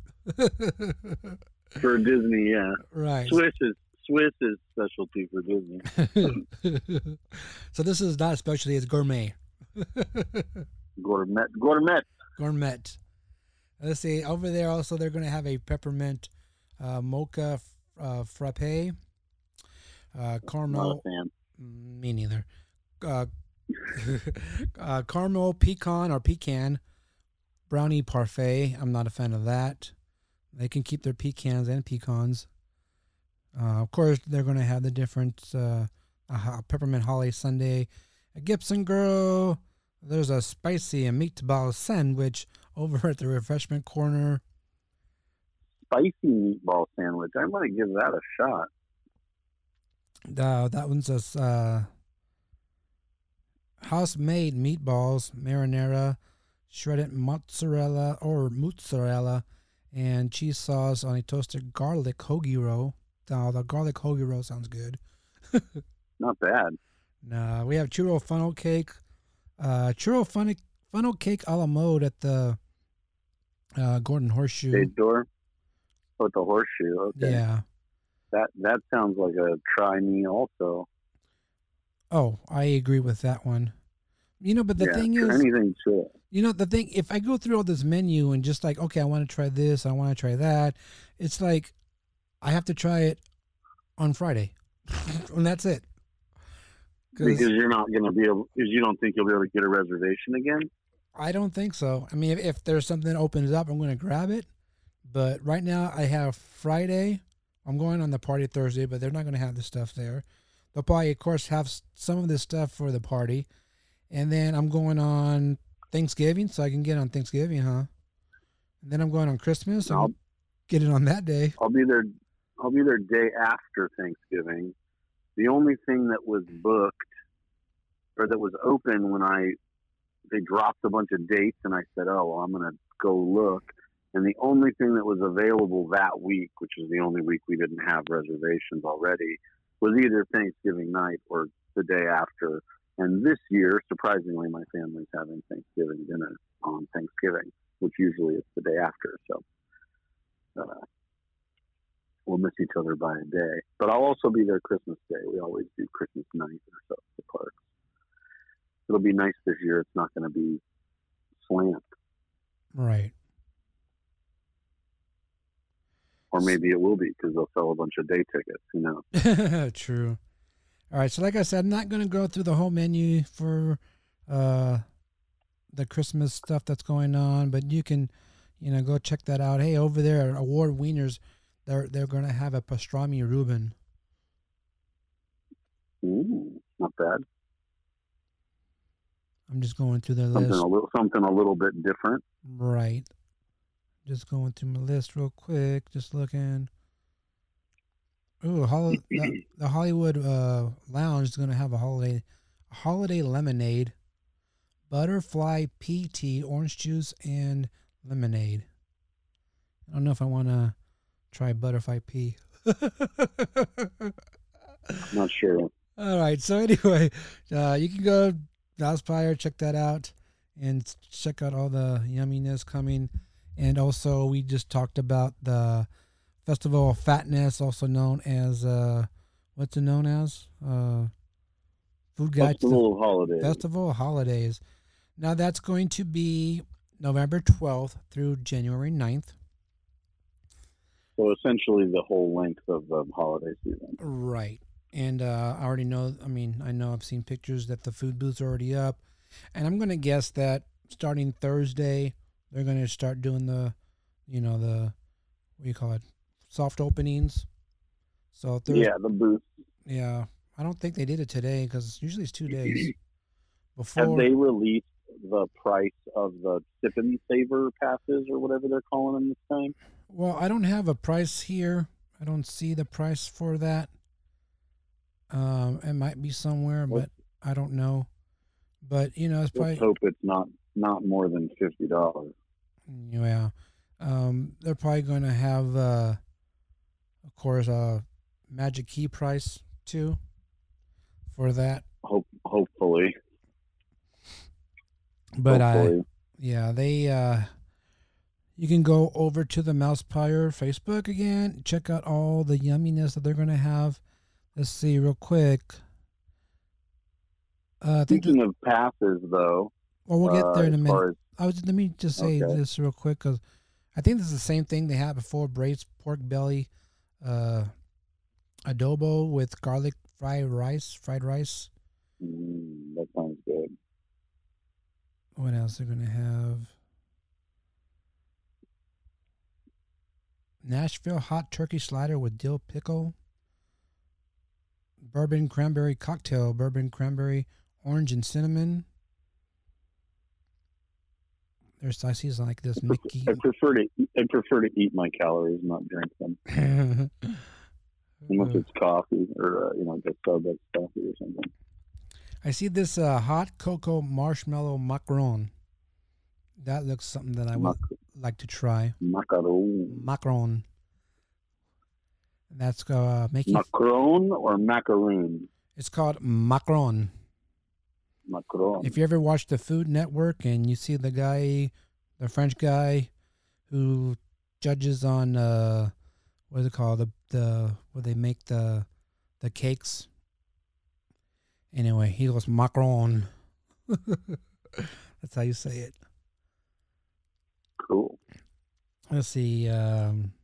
For Disney, yeah. Right. Swiss is Swiss is specialty for Disney. So this is not specialty; it's gourmet. Gourmet, gourmet, gourmet. Let's see. Over there, also, they're going to have a peppermint uh, mocha uh, frappe. Uh, caramel. Not a fan. Me neither. Uh, uh, caramel pecan or pecan brownie parfait. I'm not a fan of that. They can keep their pecans and pecans. Uh, of course, they're going to have the different uh, uh, peppermint holly sundae. A Gibson girl. There's a spicy and meatball sandwich over at the refreshment corner. Spicy meatball sandwich. I might give that a shot. Uh, that one's a uh, house-made meatballs, marinara, shredded mozzarella or mozzarella, and cheese sauce on a toasted garlic hoagie roll. Oh, the garlic hoagie roll sounds good. Not bad. No, we have churro funnel cake. Uh, churro funnel, funnel cake a la mode at the uh, Gordon Horseshoe. Stage door? Oh, at the Horseshoe. Okay. Yeah. That that sounds like a try me also. Oh, I agree with that one. You know, but the yeah, thing is, anything to it. You know, the thing, if I go through all this menu and just like, okay, I want to try this, I want to try that, it's like I have to try it on Friday, and that's it. Because you're not going to be able, because you don't think you'll be able to get a reservation again? I don't think so. I mean, if, if there's something that opens up, I'm going to grab it. But right now, I have Friday. I'm going on the party Thursday, but they're not going to have the stuff there. They'll probably, of course, have some of this stuff for the party. And then I'm going on Thanksgiving, so I can get on Thanksgiving, huh? And then I'm going on Christmas, so I'll get it on that day. I'll be there. I'll be there day after Thanksgiving. The only thing that was booked or that was open when I they dropped a bunch of dates, and I said, "Oh, well, I'm going to go look." And the only thing that was available that week, which is the only week we didn't have reservations already, was either Thanksgiving night or the day after. And this year, surprisingly, my family's having Thanksgiving dinner on Thanksgiving, which usually it's the day after. So uh, we'll miss each other by a day. But I'll also be there Christmas Day. We always do Christmas night or so at the park. It'll be nice this year. It's not going to be slammed. Right. Or maybe it will be because they'll sell a bunch of day tickets. Who knows? True. All right. So like I said, I'm not going to go through the whole menu for uh, the Christmas stuff that's going on, but you can, you know, go check that out. Hey, over there at Award Wieners, they're, they're going to have a pastrami Reuben. Ooh. bad. I'm just going through the Something list. a little, something a little bit different. Right. Just going through my list real quick. Just looking. Ooh, Hol- the, the Hollywood uh, Lounge is going to have a holiday, a holiday lemonade, butterfly pea tea, orange juice, and lemonade. I don't know if I want to try butterfly pea. Not sure. All right. So anyway, uh, you can go MousePire, check that out, and check out all the yumminess coming. And also, we just talked about the Festival of Fatness, also known as uh, what's it known as? Uh, Food Guide to Festival the of Holidays. Festival of Holidays. Now that's going to be November twelfth through January ninth. So essentially the whole length of the holiday season. Right. And uh, I already know, I mean, I know I've seen pictures that the food booths are already up. And I'm going to guess that starting Thursday, they're going to start doing the, you know, the, what do you call it, soft openings. So Thursday, Yeah, the booth. yeah, I don't think they did it today because usually it's two days before. Have they released the price of the Sip and Savor passes or whatever they're calling them this time? Well, I don't have a price here. I don't see the price for that. Um, it might be somewhere, but I don't know. But you know, it's probably. Let's hope it's not not more than fifty dollars. Yeah, um, they're probably going to have, uh, of course, a Magic Key price too for that. Hope hopefully. But hopefully. I, yeah, they. Uh, you can go over to the MousePire Facebook again. Check out all the yumminess that they're going to have. Let's see real quick. Uh, I think Speaking that, of passes, though. well, we'll get there in a uh, as minute. far as- I was, let me just say Okay. this real quick because I think this is the same thing they had before: braised pork belly, uh, adobo with garlic fried rice. Fried rice. Mm, that sounds good. What else they're gonna have? Nashville hot turkey slider with dill pickle. Bourbon cranberry cocktail, bourbon cranberry, orange and cinnamon. There's I see it's like this Mickey. I prefer to I prefer to eat my calories, not drink them, unless it's coffee or uh, you know, just Starbucks coffee or something. I see this uh, hot cocoa marshmallow macaron. That looks something that I would Mac- like to try. Macaron. Macaron. That's uh, making. Macaron or macaroon? It's called macaron. Macaron. If you ever watch the Food Network and you see the guy, the French guy, who judges on uh, what is it called? The the where they make the the cakes. Anyway, he goes macaron. That's how you say it. Cool. Let's see. Um,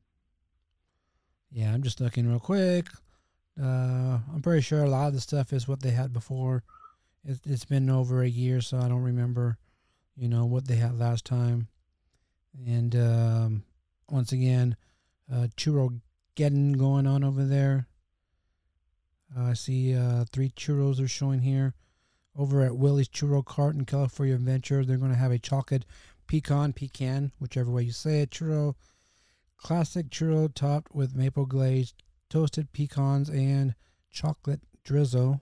yeah, I'm just looking real quick. Uh, I'm pretty sure a lot of the stuff is what they had before. It, it's been over a year, so I don't remember, you know, what they had last time. And um, once again, uh, churro getting going on over there. Uh, I see uh, three churros are showing here. Over at Willie's Churro Cart in California Adventure, they're going to have a chocolate pecan, pecan, whichever way you say it, churro. Classic churro topped with maple glaze, toasted pecans, and chocolate drizzle.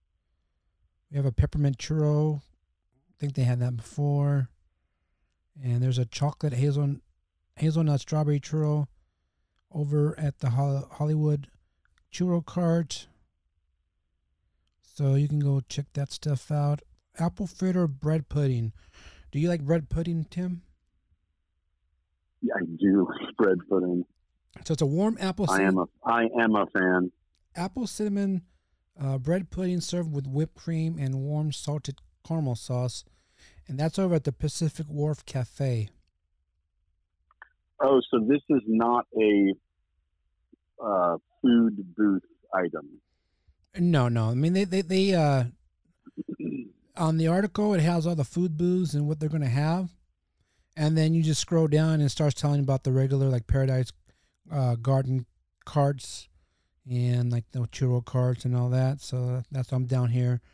We have a peppermint churro. I think they had that before. And there's a chocolate hazel, hazelnut strawberry churro over at the Hollywood Churro Cart. So you can go check that stuff out. Apple fritter bread pudding. Do you like bread pudding, Tim? Yeah, I do like bread pudding. So it's a warm apple I cinnamon, am a I am a fan. apple cinnamon uh, bread pudding served with whipped cream and warm salted caramel sauce. And that's over at the Pacific Wharf Cafe. Oh, so this is not a uh, food booth item. No, no. I mean, they, they, they uh, on the article, it has all the food booths and what they're going to have. And then you just scroll down and it starts telling you about the regular, like Paradise uh, Garden carts and like the churro carts and all that. So that's why I'm down here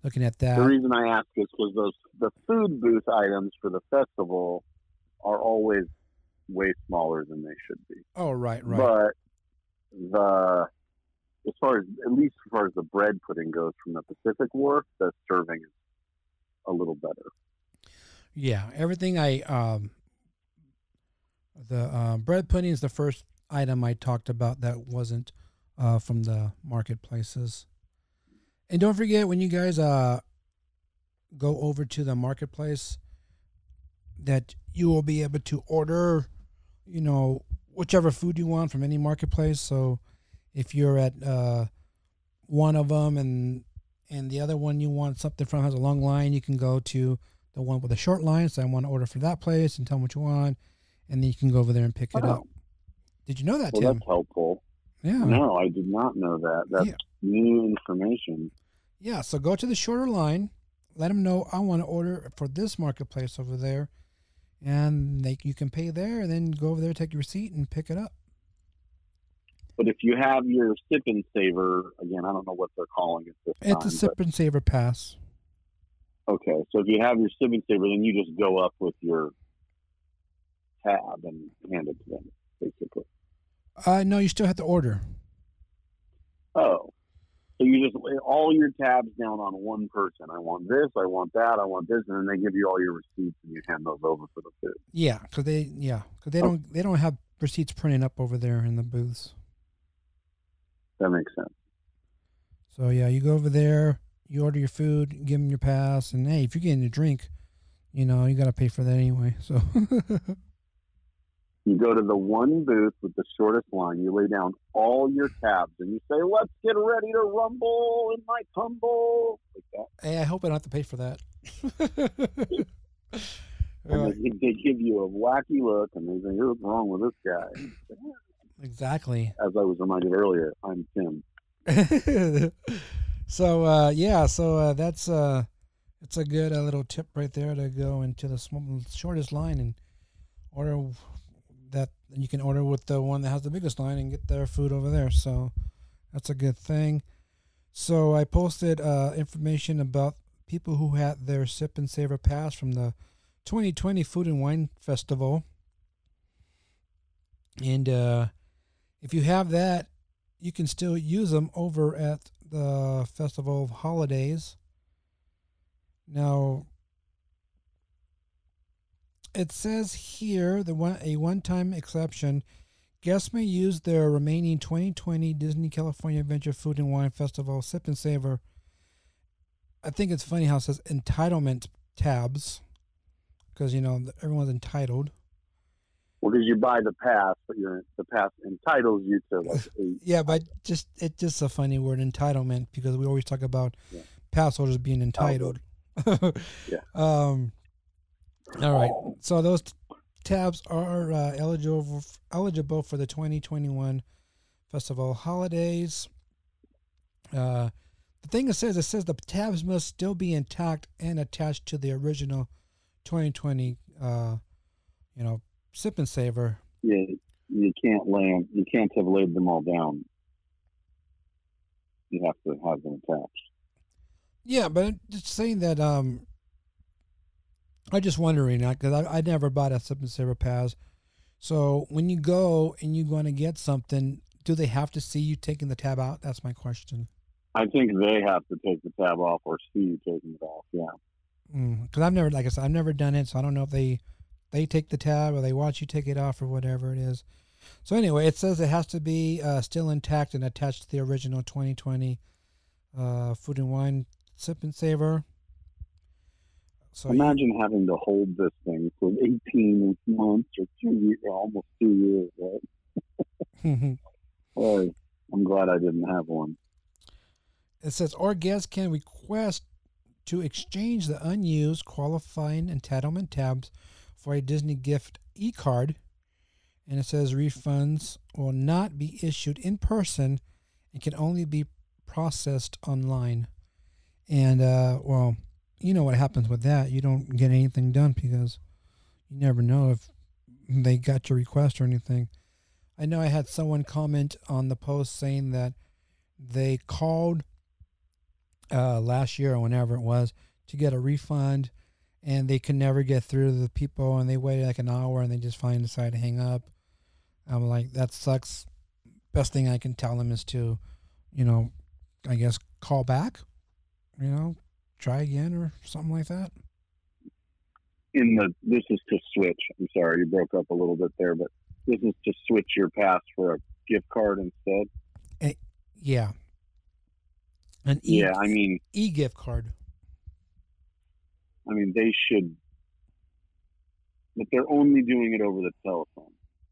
looking at that. The reason I ask is because those the food booth items for the festival are always way smaller than they should be. Oh, right, right. But the as far as at least as far as the bread pudding goes from the Pacific Wharf, the serving is a little better. Yeah, everything I um the uh, bread pudding is the first item I talked about that wasn't uh from the marketplaces. And don't forget, when you guys uh go over to the marketplace, that you will be able to order, you know, whichever food you want from any marketplace. So if you're at uh one of them and and the other one you want something from has a long line, you can go to the one with a short line. So I want to order for that place and tell them what you want, and then you can go over there and pick it Oh. up. Did you know that, Well, Tim? that's helpful. Yeah. No, I did not know that. That's Yeah. new information. Yeah, so go to the shorter line, let them know I want to order for this marketplace over there, and they you can pay there, and then go over there, take your receipt, and pick it up. But if you have your sip and savor, again, I don't know what they're calling it this It's time. a sip and savor pass. but- okay, so if you have your sip and savor, then you just go up with your tab and hand it to them, basically. Uh, no, you still have to order. Oh, so you just lay all your tabs down on one person. I want this, I want that, I want this, and then they give you all your receipts and you hand those over for the food. Yeah, because they yeah, 'cause they Oh. don't they don't have receipts printed up over there in the booths. That makes sense. So yeah, you go over there, you order your food, give them your pass, and hey, if you're getting a drink, you know you got to pay for that anyway. So You go to the one booth with the shortest line, you lay down all your tabs, and you say, "Let's get ready to rumble in my tumble." Like that. hey, I hope I don't have to pay for that. And Right. they, they give you a wacky look, and they say, "What's wrong with this guy?" Exactly. As I was reminded earlier, I'm Tim. So uh, yeah, so uh, that's uh, it's a good uh, little tip right there to go into the small, shortest line and order that. You can order with the one that has the biggest line and get their food over there. So that's a good thing. So I posted uh, information about people who had their sip and savor pass from the twenty twenty Food and Wine Festival, and uh, if you have that, you can still use them over at the Festival of Holidays. Now, it says here the one a one-time exception. Guests may use their remaining twenty twenty Disney California Adventure Food and Wine Festival Sip and Savor. I think it's funny how it says entitlement tabs, because you know everyone's entitled. Well, because you buy the pass, but you're, the pass entitles you to like eight. Yeah, but just it's just a funny word, entitlement, because we always talk about Yeah. pass holders being entitled. Yeah. Um. All right. So those t- tabs are uh, eligible eligible for the twenty twenty-one festival holidays. Uh, the thing it says it says the tabs must still be intact and attached to the original twenty twenty. Uh, you know, sip and savor. Yeah, you can't lay 'em- you can't have laid them all down. You have to have them attached. Yeah, but I'm just saying that. Um, I'm just wondering that because I I never bought a sip and savor pass. So when you go and you want to get something, do they have to see you taking the tab out? That's my question. I think they have to take the tab off or see you taking it off. Yeah. Because I've never, like I said, I've never done it, so I don't know if they they take the tab or they watch you take it off or whatever it is. So anyway, it says it has to be uh, still intact and attached to the original twenty twenty uh, Food and Wine Sip and Savor. So you- Imagine having to hold this thing for eighteen months or two years, almost two years. Right? Boy, I'm glad I didn't have one. It says, or guests can request to exchange the unused qualifying entitlement tabs for a Disney gift e-card. And it says refunds will not be issued in person and can only be processed online. And, uh, well, you know what happens with that. You don't get anything done because you never know if they got your request or anything. I know I had someone comment on the post saying that they called uh, last year or whenever it was to get a refund, and they could never get through to the people, and they waited like an hour, and they just finally decided to hang up. I'm like, that sucks. Best thing I can tell them is to, you know, I guess call back, you know, try again or something like that. In the this is to switch. I'm sorry, you broke up a little bit there, but this is to switch your pass for a gift card instead. And, yeah. An e- yeah, I mean, e-gift card. I mean, they should, but they're only doing it over the telephone.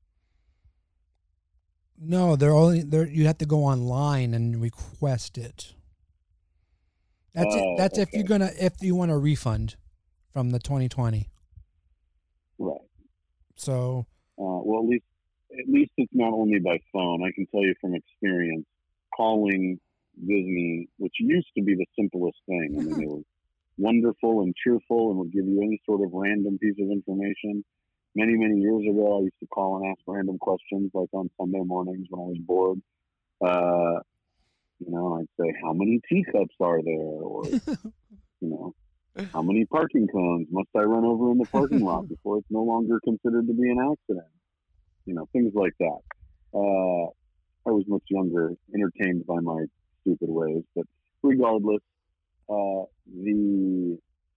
No, they're only there. You have to go online and request it. That's oh, it. That's okay. if you're gonna if you want a refund from the twenty twenty. Right. So. Uh, well, at least at least it's not only by phone. I can tell you from experience, calling Disney, which used to be the simplest thing. I mean, they were wonderful and cheerful and would give you any sort of random piece of information. Many, many years ago, I used to call and ask random questions, like on Sunday mornings when I was bored. Uh, you know, I'd say, how many teacups are there? Or, you know, how many parking cones must I run over in the parking lot before it's no longer considered to be an accident? You know, things like that. Uh, I was much younger, entertained by my stupid ways, but regardless, uh, the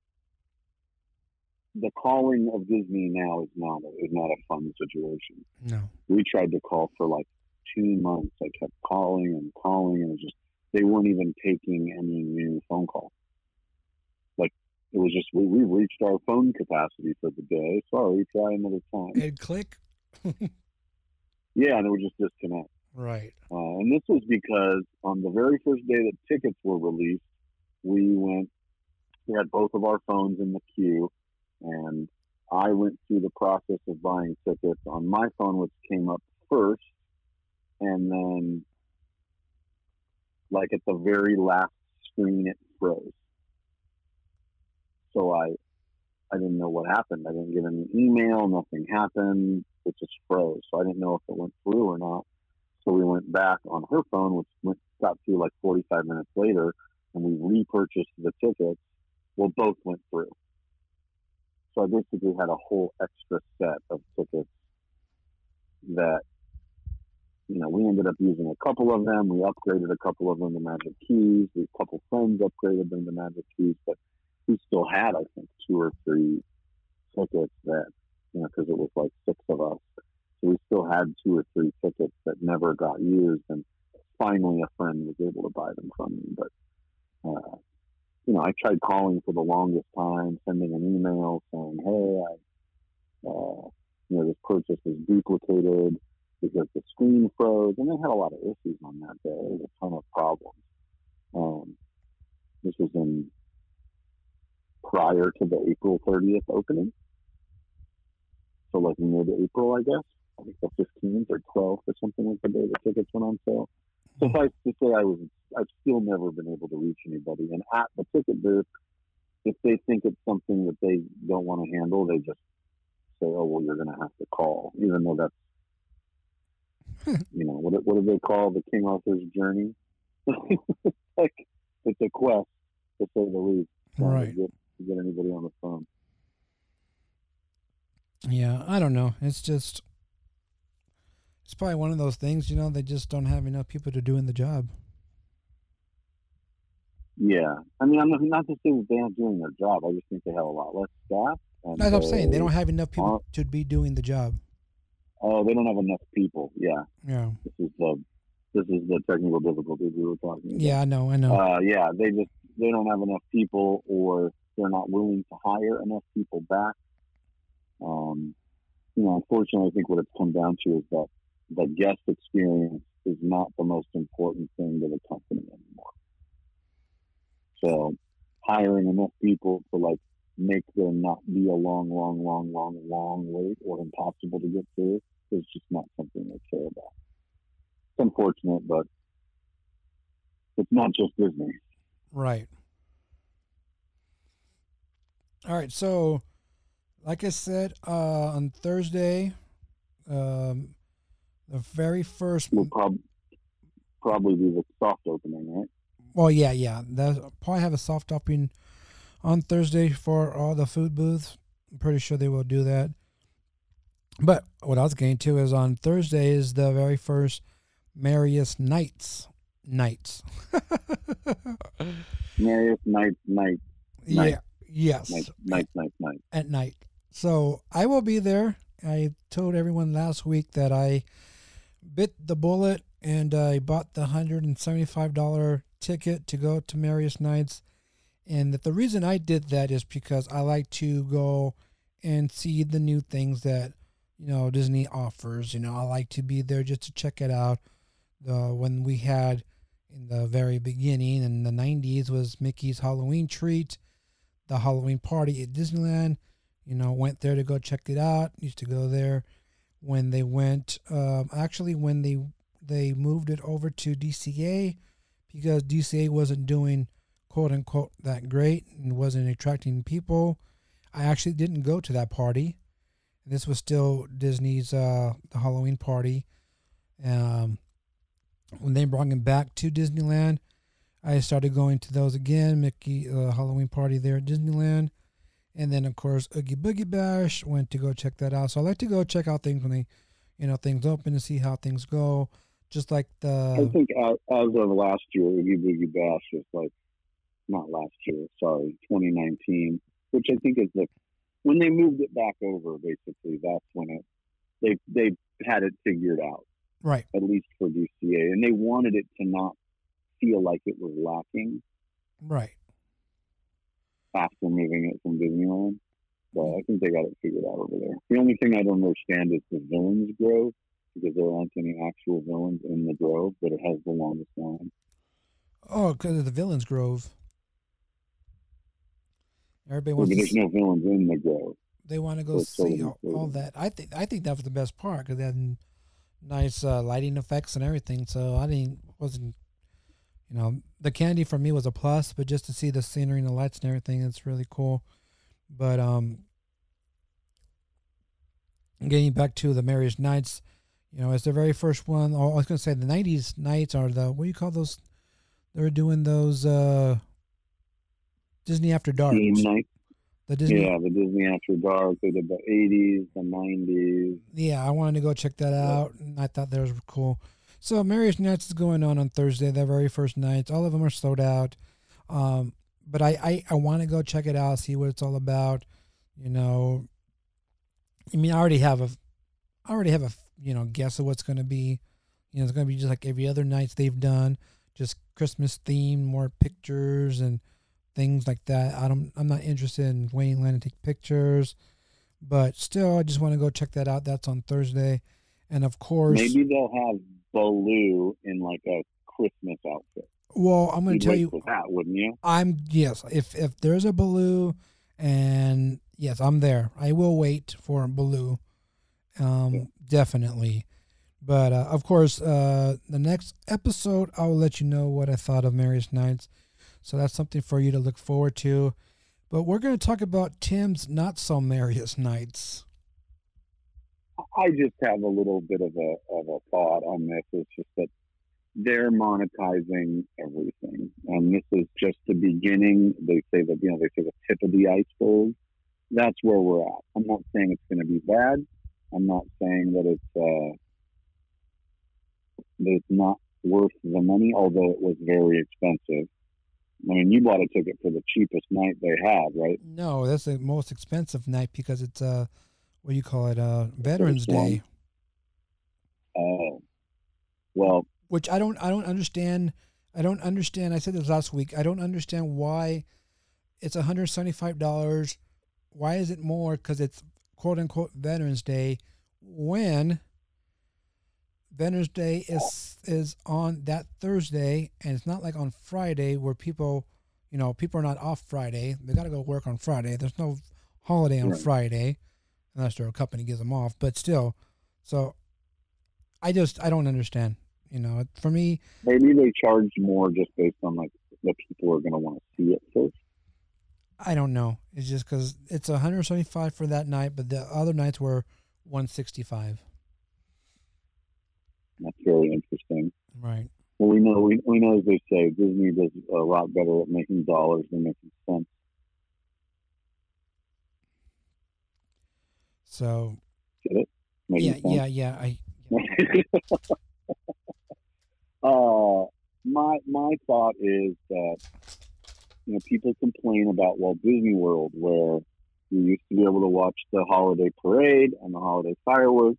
the calling of Disney now is not a, is not a fun situation. No, we tried to call for like two months. I kept calling and calling, and it was just they weren't even taking any new phone calls. Like it was just we we reached our phone capacity for the day. Sorry, try another time. And click. Yeah, and it would just disconnect. Right. Uh, and this was because on the very first day that tickets were released, we went, we had both of our phones in the queue, and I went through the process of buying tickets on my phone, which came up first, and then, like at the very last screen, it froze. So I, I didn't know what happened. I didn't get any email, nothing happened. It just froze. So I didn't know if it went through or not. So we went back on her phone, which went, got through like forty-five minutes later, and we repurchased the tickets. Well, both went through. So I basically had a whole extra set of tickets that, you know, we ended up using a couple of them. We upgraded a couple of them to Magic Keys. We, a couple friends upgraded them to Magic Keys, but we still had, I think, two or three tickets that, you know, because it was like six of us. So we still had two or three tickets that never got used. And finally a friend was able to buy them from me. But, uh, you know, I tried calling for the longest time, sending an email saying, hey, I, uh, you know, this purchase was duplicated because the screen froze. And they had a lot of issues on that day. There was a ton of problems. Um, this was in prior to the April thirtieth opening. So like mid-April, I guess. I think the fifteenth or twelfth or something was the day the tickets went on sale. Suffice to say, I was, I've still never been able to reach anybody. And at the ticket booth, if they think it's something that they don't want to handle, they just say, oh, well, you're going to have to call, even though that's, you know, what, what do they call the King Arthur's journey? It's like, it's a quest, to say the least, right. to get, to get anybody on the phone. Yeah, I don't know. It's just, it's probably one of those things, you know, they just don't have enough people to doing the job. Yeah. I mean, I'm not, not to say that they aren't doing their job. I just think they have a lot less staff. And That's what I'm saying. They don't have enough people aren't- to be doing the job. Oh, they don't have enough people. Yeah. Yeah. This is the, this is the technical difficulties we were talking about. Yeah, I know, I know. Uh, yeah, they just, they don't have enough people, or they're not willing to hire enough people back. Um, you know, unfortunately, I think what it's come down to is that the guest experience is not the most important thing to the company anymore. So hiring enough people to like make there not be a long, long, long, long, long wait or impossible to get through is just not something they care about. It's unfortunate, but it's not just Disney. Right. All right, so like I said, uh, on Thursday, um, the very first Will prob- probably be the soft opening, right? well, yeah, yeah. They'll probably have a soft opening on Thursday for all the food booths. I'm pretty sure they will do that. But what I was getting to is on Thursday is the very first Merriest Nights nights. Merriest Nights night. Yeah. Night. Yes. Night, night, night, night. At night. So I will be there. I told everyone last week that I bit the bullet and I bought the one hundred seventy-five dollars ticket to go to Merriest Nights. And that the reason I did that is because I like to go and see the new things that, you know, Disney offers. You know, I like to be there just to check it out. The when we had in the very beginning in the nineties was Mickey's Halloween Treat, the Halloween party at Disneyland. You know, went there to go check it out. Used to go there when they went. Um, actually, when they they moved it over to D C A because D C A wasn't doing quote unquote that great and wasn't attracting people. I actually didn't go to that party. This was still Disney's uh, the Halloween party. Um, when they brought him back to Disneyland, I started going to those again. Mickey uh, Halloween party there at Disneyland, and then of course Oogie Boogie Bash. Went to go check that out. So I like to go check out things when they, you know, things open to see how things go. Just like the. I think as, as of last year, Oogie Boogie Bash was like, not last year, sorry, twenty nineteen, which I think is the when they moved it back over. Basically, that's when it they they had it figured out, right? At least for D C A, and they wanted it to not feel like it was lacking, right? After moving it from Disneyland, but I think they got it figured out over there. The only thing I don't understand is the Villains Grove, because there aren't any actual villains in the Grove, but it has the longest line. Oh, because of the Villains Grove. Everybody Yeah, wants but to there's see, no villains in the Grove. they want to go So it's see totally all, all different. that. I think I think that was the best part because they had nice uh, lighting effects and everything. So I didn't wasn't you know the candy for me was a plus, but just to see the scenery and the lights and everything, it's really cool. But um, getting back to the Merriest Nights, you know, it's the very first one. Oh, I was gonna say the nineties nights are the what do you call those? They were doing those uh, Disney After Dark. Theme night. The Disney. Yeah, the Disney After Dark. They did the eighties, the nineties. Yeah, I wanted to go check that out, and I thought those were cool. So Merriest Nights is going on on Thursday, the very first nights. All of them are sold out. Um, but I, I, I want to go check it out, see what it's all about. You know, I mean, I already have a, I already have a, you know, guess of what's going to be. You know, it's going to be just like every other nights they've done, just Christmas themed, more pictures and things like that. I don't, I'm not interested in waiting in line to take pictures, but still, I just want to go check that out. That's on Thursday, and of course, Maybe they'll have Baloo in like a Christmas outfit. well, I'm going You'd to tell wait you, for that, wouldn't you? I'm yes. If if there's a Baloo, and yes, I'm there. I will wait for Baloo, um, Yeah. definitely. But uh, of course, uh, the next episode, I will let you know what I thought of Merriest Nights. So that's something for you to look forward to. But we're going to talk about Tim's not so Merriest Nights. I just have a little bit of a of a thought on this. It's just that they're monetizing everything, and this is just the beginning. They say that you know they say the tip of the iceberg. That's where we're at. I'm not saying it's going to be bad. I'm not saying that it's uh, that it's not worth the money, although it was very expensive. I mean, you bought a ticket for the cheapest night they had, right? No, that's the most expensive night because it's uh, what do you call it? Uh, Veterans Day. Oh, well, Which I don't I don't understand. I don't understand. I said this last week. I don't understand why it's one hundred seventy-five dollars. Why is it more? Because it's quote unquote Veterans Day when Veterans Day is is on that Thursday, and it's not like on Friday where people, you know, people are not off Friday. They got to go work on Friday. There's no holiday on Right. Friday unless their company gives them off. But still, so I just I don't understand. You know, for me, maybe they charged more just based on like the people are going to want to see it first. I don't know. It's just because it's one hundred seventy-five for that night, but the other nights were one hundred sixty-five. That's very interesting. Right. Well, we know we, we know as they say, Disney does a lot better at making dollars than making cents. So, Get it? Making yeah, sense? yeah, yeah. I uh, my my thought is that, you know, people complain about Walt Disney World, where you used to be able to watch the holiday parade and the holiday fireworks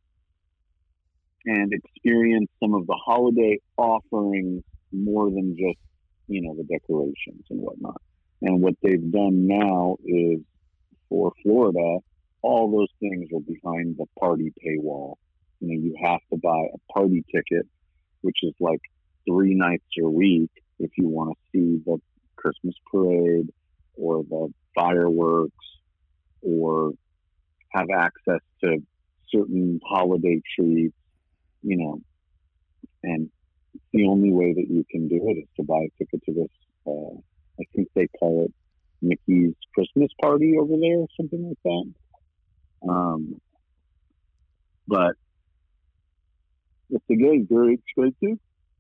and experience some of the holiday offerings more than just, you know, the decorations and whatnot. And what they've done now is, for Florida, all those things are behind the party paywall. You know, you have to buy a party ticket, which is like three nights a week if you want to see the Christmas parade or the fireworks or have access to certain holiday treats, you know. And the only way that you can do it is to buy a ticket to this, uh, I think they call it Mickey's Christmas Party over there or something like that. Um, but it's again very expensive.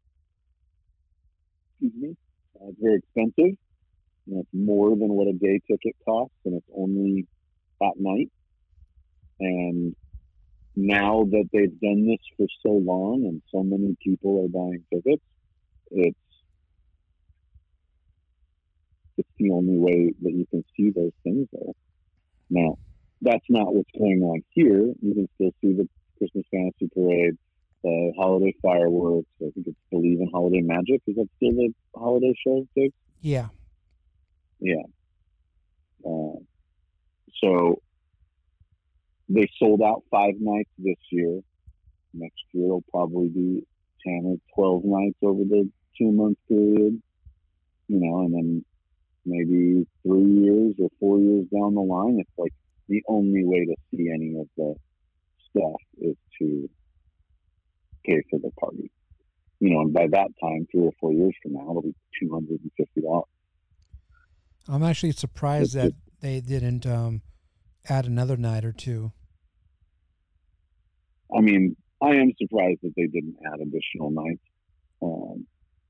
Excuse me. Uh, it's very expensive. And it's more than what a day ticket costs, and it's only at night. And now that they've done this for so long and so many people are buying tickets, it's it's the only way that you can see those things there. Now, that's not what's going on here. You can still see the Christmas Fantasy Parade, the holiday fireworks. I think it's Believe in Holiday Magic. Is that still the holiday show, Dick? yeah. Yeah. Uh, so they sold out five nights this year. Next year it'll probably be ten or twelve nights over the two month period. You know, and then maybe three years or four years down the line, it's like the only way to see any of the stuff is to pay for the party. You know, and by that time, three or four years from now, it'll be two hundred fifty dollars. I'm actually surprised It's that they didn't um, add another night or two. I mean, I am surprised that they didn't add additional nights. Um,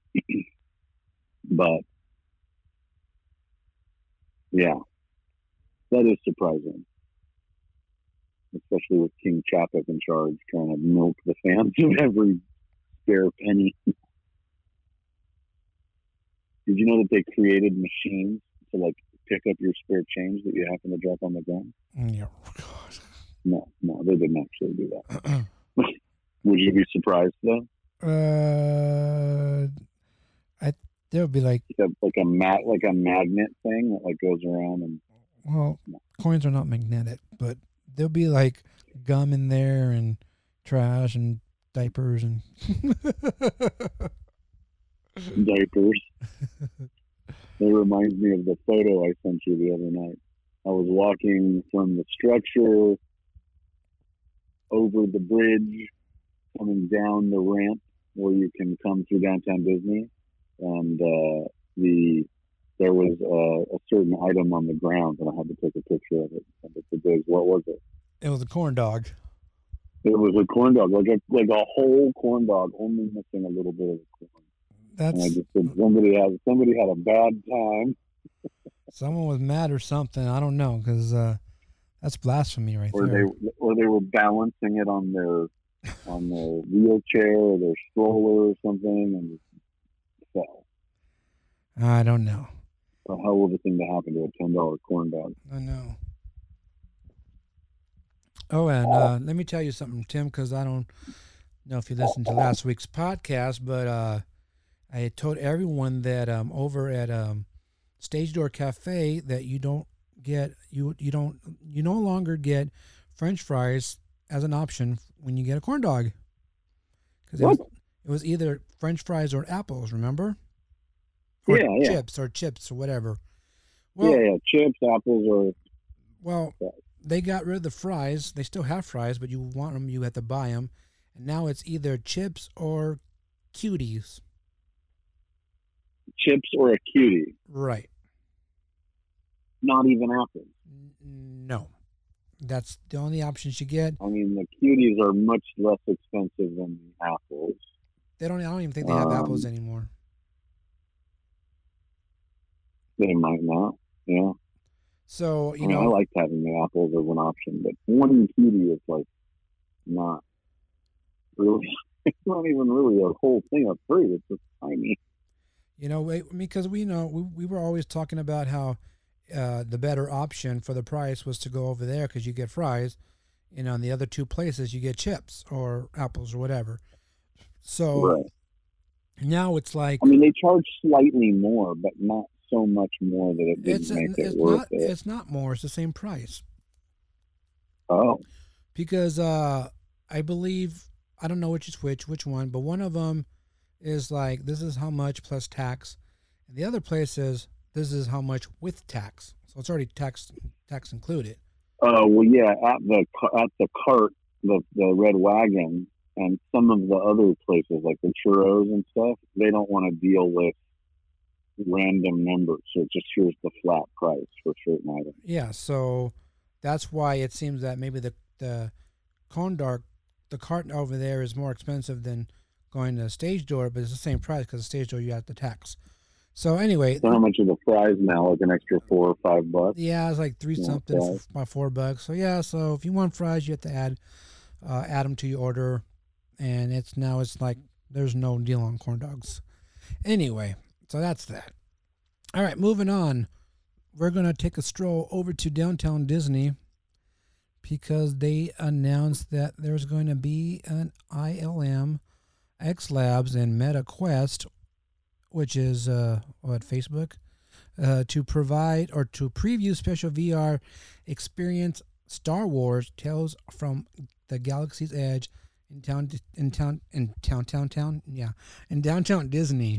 but, yeah, that is surprising. Especially with King Chapek in charge, trying to milk the fans of every spare penny. Did you know that they created machines to, like, pick up your spare change that you happen to drop on the ground? Yeah. God. No, no, they didn't actually do that. Would you be surprised, though? Uh, I there would be like Like a, like a mat, like a magnet thing that like goes around and. well, coins are not magnetic, but there'll be like gum in there and trash and diapers and diapers. It reminds me of the photo I sent you the other night. I was walking from the structure over the bridge, coming down the ramp where you can come through downtown Disney, and uh, the there was a, a certain item on the ground, and I had to take a picture of it. And it's a big, what was it? it was a corn dog. It was a corn dog, like a like a whole corn dog, only missing a little bit of the corn. That's And I just said somebody had somebody had a bad time, someone was mad or something. I don't know because uh, that's blasphemy right or there. they or they were balancing it on their on their wheelchair or their stroller or something, and just fell. I don't know. A hell of a thing to happen to a ten dollar corn dog. I know. Oh, and uh, let me tell you something, Tim, because I don't know if you listened to last week's podcast, but uh, I had told everyone that um, over at um, Stage Door Cafe that you don't get you you don't you no longer get French fries as an option when you get a corn dog, because it was, it was either French fries or apples. Remember? Or Yeah, yeah. chips or chips or whatever. Well, yeah, yeah, chips, apples, or well, they got rid of the fries. They still have fries, but you want them, you have to buy them. And now it's either chips or cuties. chips or a cutie. Right. Not even apples. N- No. That's the only options you get. I mean, the cuties are much less expensive than the apples. They don't. I don't even think they have Um, apples anymore. They might not. Yeah. So you I mean, know, I liked having the apples as an option, but one in cutie is like not really. It's not even really a whole thing of three. It's just tiny. you know, we- because we know we we were always talking about how uh, the better option for the price was to go over there because you get fries, and on the other two places you get chips or apples or whatever. So Right. now it's like I mean, they charge slightly more, but not so much more that it didn't it's make it's it worth not it. it's not more. It's the same price Oh, because uh, I believe I don't know which is which which one, but one of them is like this is how much plus tax, and the other place is this is how much with tax. So it's already tax tax included. uh, well, yeah. At the ca- at the cart, the the red wagon, and some of the other places like the churros and stuff, they don't want to deal with random numbers. So it just here's the flat price for certain items. Yeah, so that's why it seems that maybe the the cone dark the cart over there is more expensive than going to stage door, but it's the same price because the stage door you have the tax. So anyway, So how much are the fries now? Like an extra four or five bucks? yeah, it's like three Yeah, something fries. f- by four bucks. So yeah, so if you want fries, you have to add uh, add them to your order, and it's now it's like there's no deal on corn dogs. Anyway, so that's that. All right, moving on. We're gonna take a stroll over to downtown Disney because they announced that there's going to be an I L M X Labs and Meta Quest, which is uh, what Facebook, uh, to provide or to preview special V R experience Star Wars Tales from the Galaxy's Edge in town in town in town town town yeah in downtown Disney.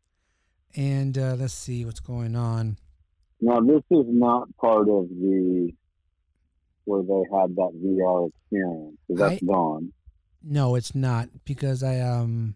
And uh, let's see what's going on. Now this is not part of the where they had that V R experience. 'Cause that's I- gone. No, it's not because I um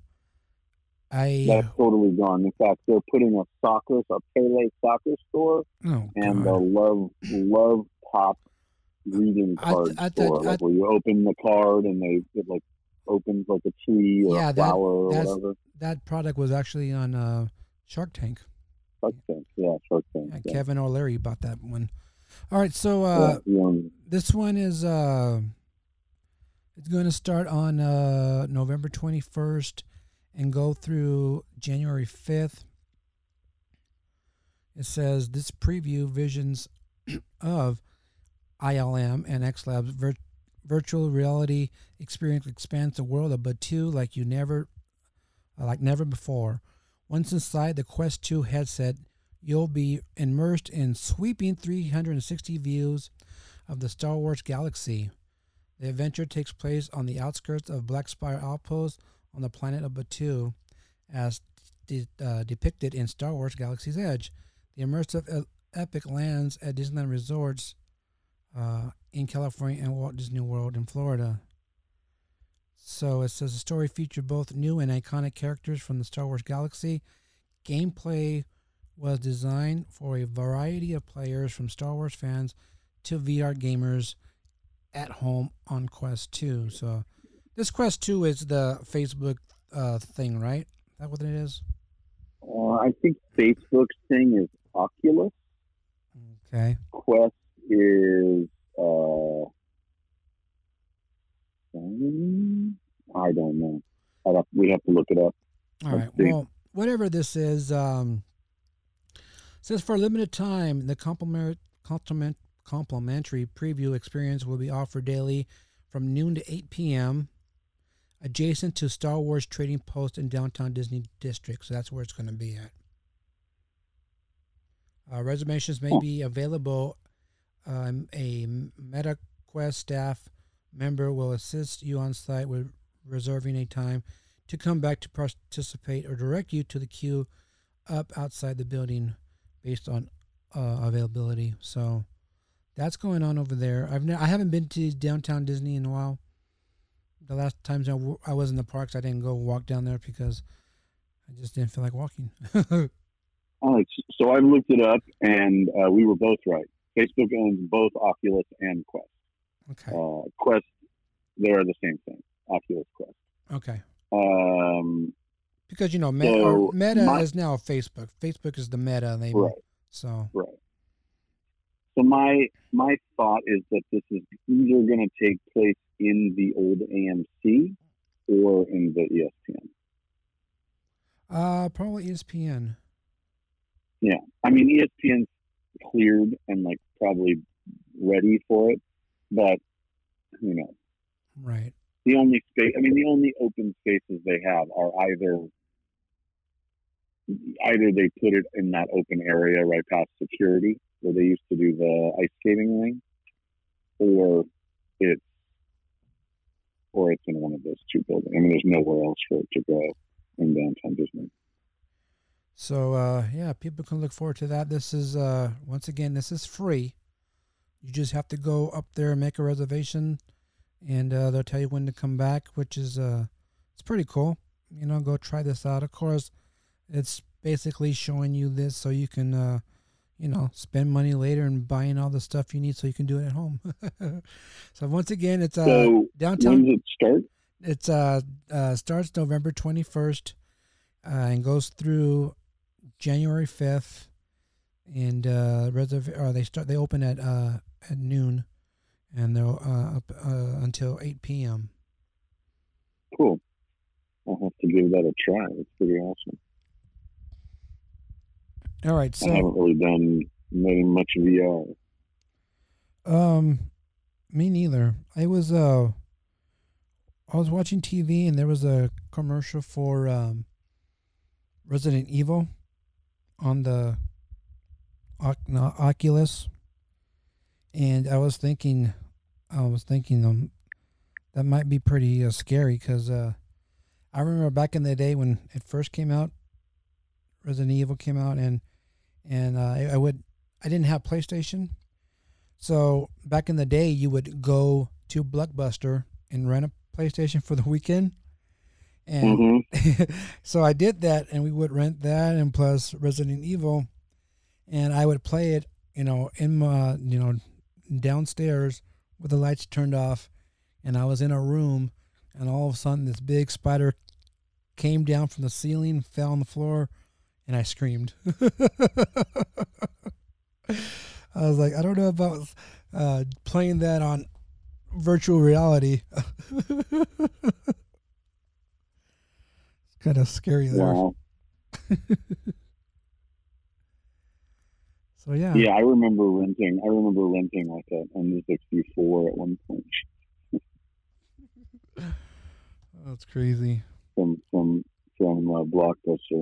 I That's totally gone. In fact, they're putting a soccer, a Pele soccer store, oh and a god love love pop reading I card th- I store, thought- I like where you open the card and they it like opens like a tree or Yeah, a that- flower or that's- whatever. that product was actually on uh, Shark Tank. Shark Tank, yeah, Shark Tank. Yeah, Yeah, Kevin O'Leary bought that one. All right, so uh, yeah, he owns- this one is uh, it's going to start on uh, November twenty-first and go through January fifth. It says this preview visions of I L M and X Lab's vir- virtual reality experience expands the world of Batu like you never, like never before. Once inside the Quest two headset, you'll be immersed in sweeping three hundred sixty views of the Star Wars galaxy. The adventure takes place on the outskirts of Black Spire Outpost on the planet of Batu, as de- uh, depicted in Star Wars Galaxy's Edge. The immersive e- epic lands at Disneyland resorts uh, in California and Walt Disney World in Florida. So it says the story featured both new and iconic characters from the Star Wars galaxy. Gameplay was designed for a variety of players, from Star Wars fans to V R gamers at home on Quest two. So this Quest two is the Facebook uh, thing, right? Is that what it is? Uh, I think Facebook's thing is Oculus. Okay. Quest is uh, um, I don't know. I'd have, we have to look it up. All Let's right. see. Well, whatever this is, um, says for a limited time, the compliment, compliment, complimentary preview experience will be offered daily from noon to eight p.m. adjacent to Star Wars Trading Post in downtown Disney District. So that's where it's going to be at. Uh, reservations may be available. Um, a MetaQuest staff member will assist you on site with reserving a time to come back to participate or direct you to the queue up outside the building based on uh, availability. So that's going on over there. I've ne- I haven't been to downtown Disney in a while. The last times I, w- I was in the parks, I didn't go walk down there because I just didn't feel like walking. All right, so I looked it up, and uh, we were both right. Facebook owns both Oculus and Quest. Okay. Uh, Quest, they are the same thing. Oculus Quest. Okay. Um, Because, you know, Meta, So, or Meta my- is now Facebook. Facebook is the Meta. They, Right. So, Right. So my my thought is that this is either going to take place in the old A M C or in the E S P N. uh, probably E S P N. Yeah, I mean E S P N's cleared and like probably ready for it, but you know, Right. the only space, I mean, the only open spaces they have are either either they put it in that open area right past security where they used to do the ice skating ring, or it's or it's in one of those two buildings. I mean, there's nowhere else for it to go in downtown Disney. So, uh, yeah, people can look forward to that. This is, uh, once again, this is free. You just have to go up there and make a reservation, and uh, they'll tell you when to come back, which is, uh, it's pretty cool. You know, go try this out. Of course, it's basically showing you this so you can, uh, you know, spend money later and buying all the stuff you need so you can do it at home. So once again, it's uh, So downtown. when does it start? It's uh, uh starts November twenty-first, uh, and goes through January fifth, and uh, reserv. Or they start. They open at uh at noon, and they'll uh up uh, until eight p.m. Cool. I'll have to give that a try. It's pretty awesome. All right, I haven't so really done very much V R. um, me neither. I was uh, I was watching T V and there was a commercial for um, Resident Evil on the Oc- no, Oculus, and I was thinking, I was thinking um, that might be pretty uh, scary because uh, I remember back in the day when it first came out, Resident Evil came out, and and uh, I, I would I didn't have PlayStation, so back in the day you would go to Blockbuster and rent a PlayStation for the weekend, and Mm-hmm. so I did that, and we would rent that and plus Resident Evil, and I would play it, you know, in my you know downstairs with the lights turned off, and I was in a room, and all of a sudden this big spider came down from the ceiling, fell on the floor, and I screamed. I was like, I don't know about uh, playing that on virtual reality. It's kind of scary there. Wow. So yeah. Yeah, I remember renting. I remember renting like a N sixty-four at one point That's crazy. from from from uh, Blockbuster.